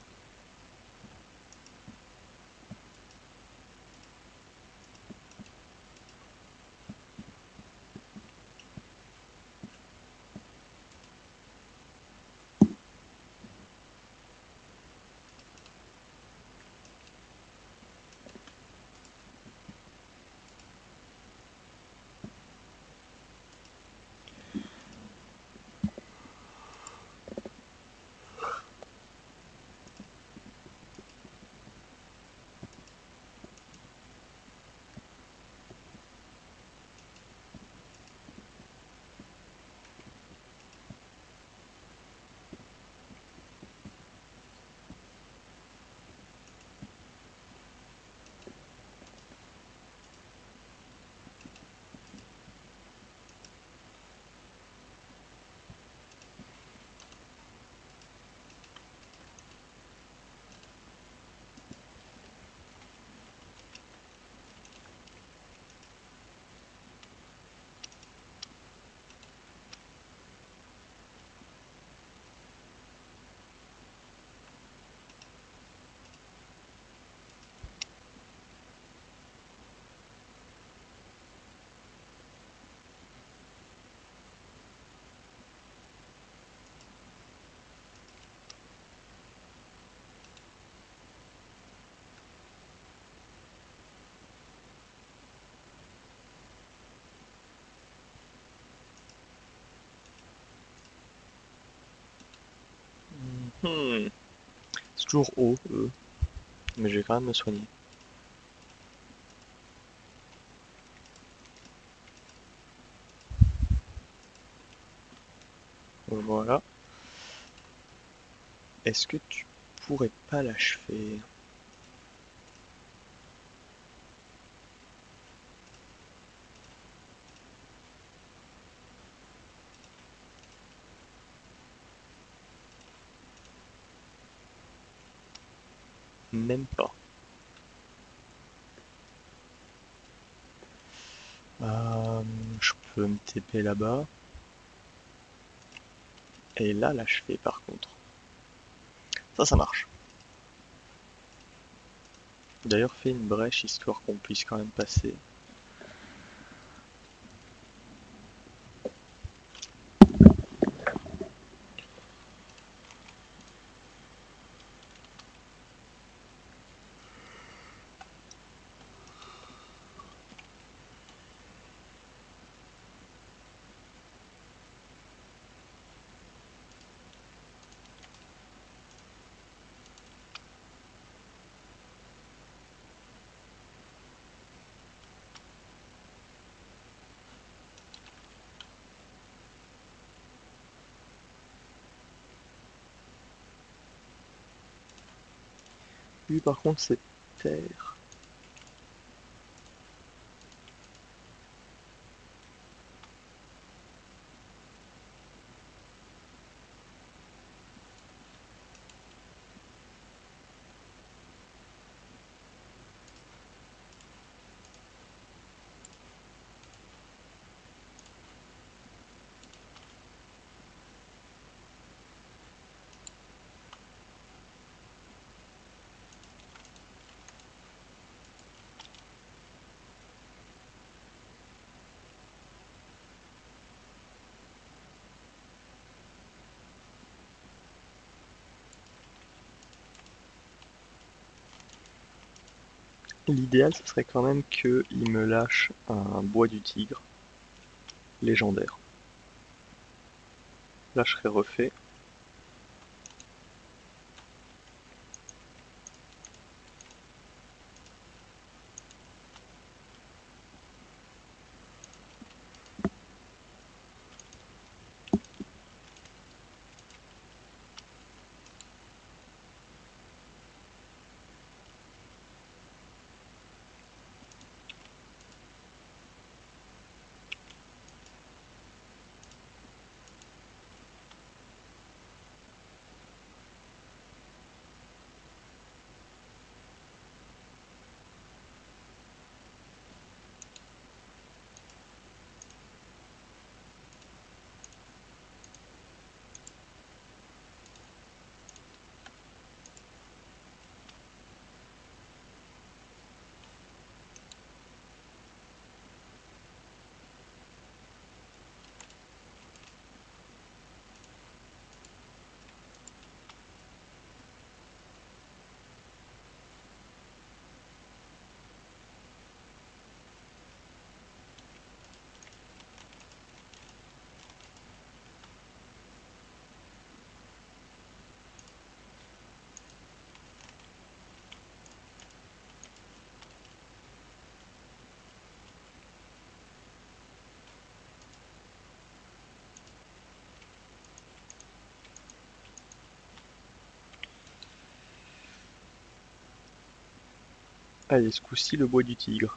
Hmm. C'est toujours haut, eux. Mais je vais quand même me soigner. Voilà. Est-ce que tu pourrais pas l'achever? Même pas. Euh, je peux me T P là-bas. Et là, l'achever par contre. Ça, ça marche. D'ailleurs, fais une brèche histoire qu'on puisse quand même passer. Lui, par contre, c'est terre. L'idéal, ce serait quand même qu'il me lâche un bois du tigre légendaire. Là, je serais refait. Allez, ce coup-ci, le bois du tigre.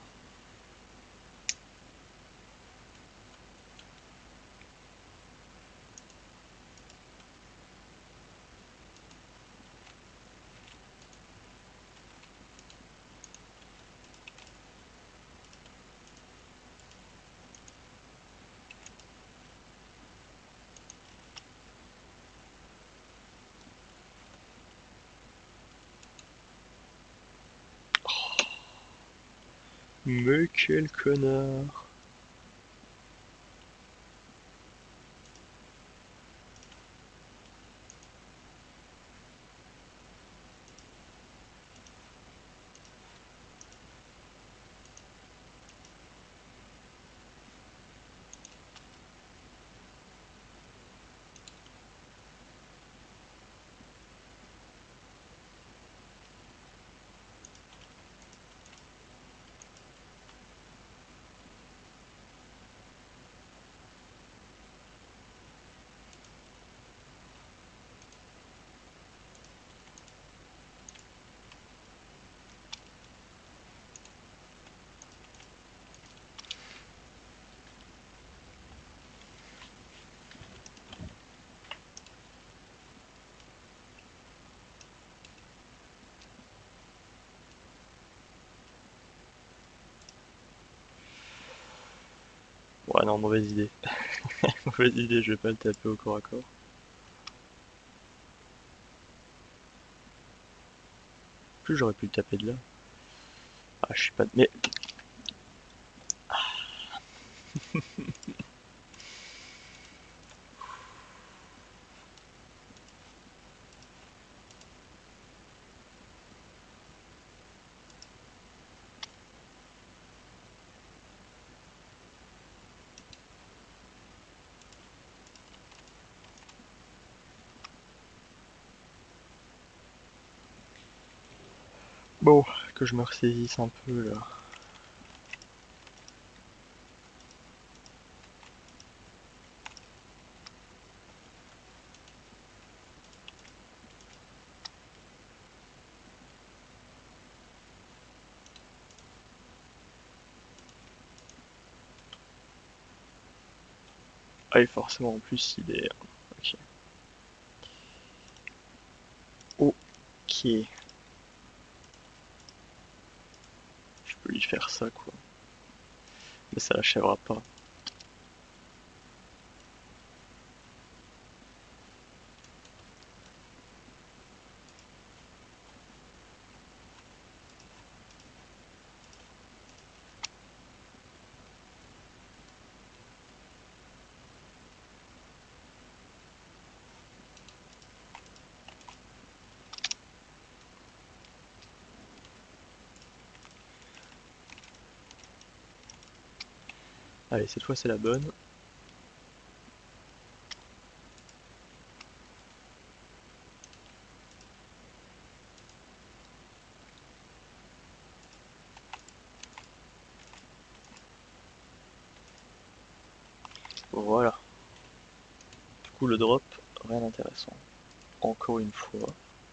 Mais quel connard! Ouais, non, mauvaise idée. Mauvaise idée, je vais pas le taper au corps à corps. En plus, j'aurais pu le taper de là. Ah, je suis pas... Mais... Bon, que je me ressaisisse un peu, là. Ah, et forcément, en plus, il est... Ok. Ok. Je peux lui faire ça, quoi. Mais ça l'achèvera pas. Allez, cette fois c'est la bonne. Voilà. Du coup, le drop, rien d'intéressant. Encore une fois.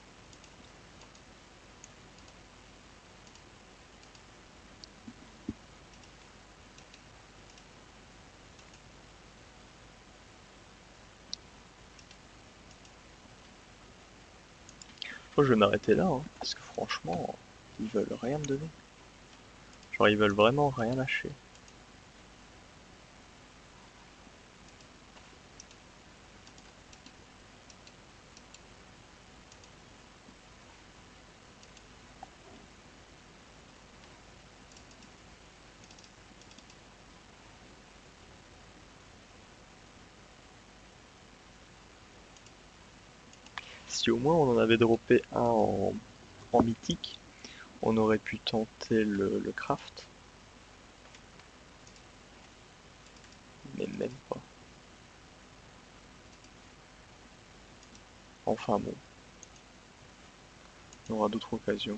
Je crois que je vais m'arrêter là, hein, parce que franchement, ils veulent rien me donner. Genre, ils veulent vraiment rien lâcher. Si au moins on en avait droppé un en, en mythique, on aurait pu tenter le, le craft. Mais même pas. Enfin bon, on aura d'autres occasions.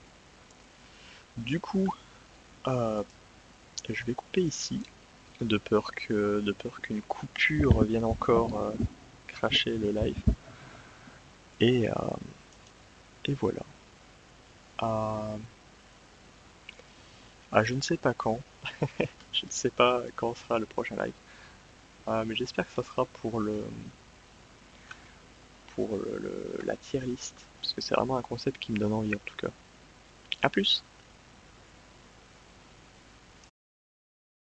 Du coup, euh, je vais couper ici, de peur que de peur qu'une coupure vienne encore euh, cracher le live. Et, euh, et voilà. À, à je ne sais pas quand. Je ne sais pas quand sera le prochain live. Euh, mais j'espère que ça sera pour le pour le, le- la tier list. Parce que c'est vraiment un concept qui me donne envie en tout cas. A plus!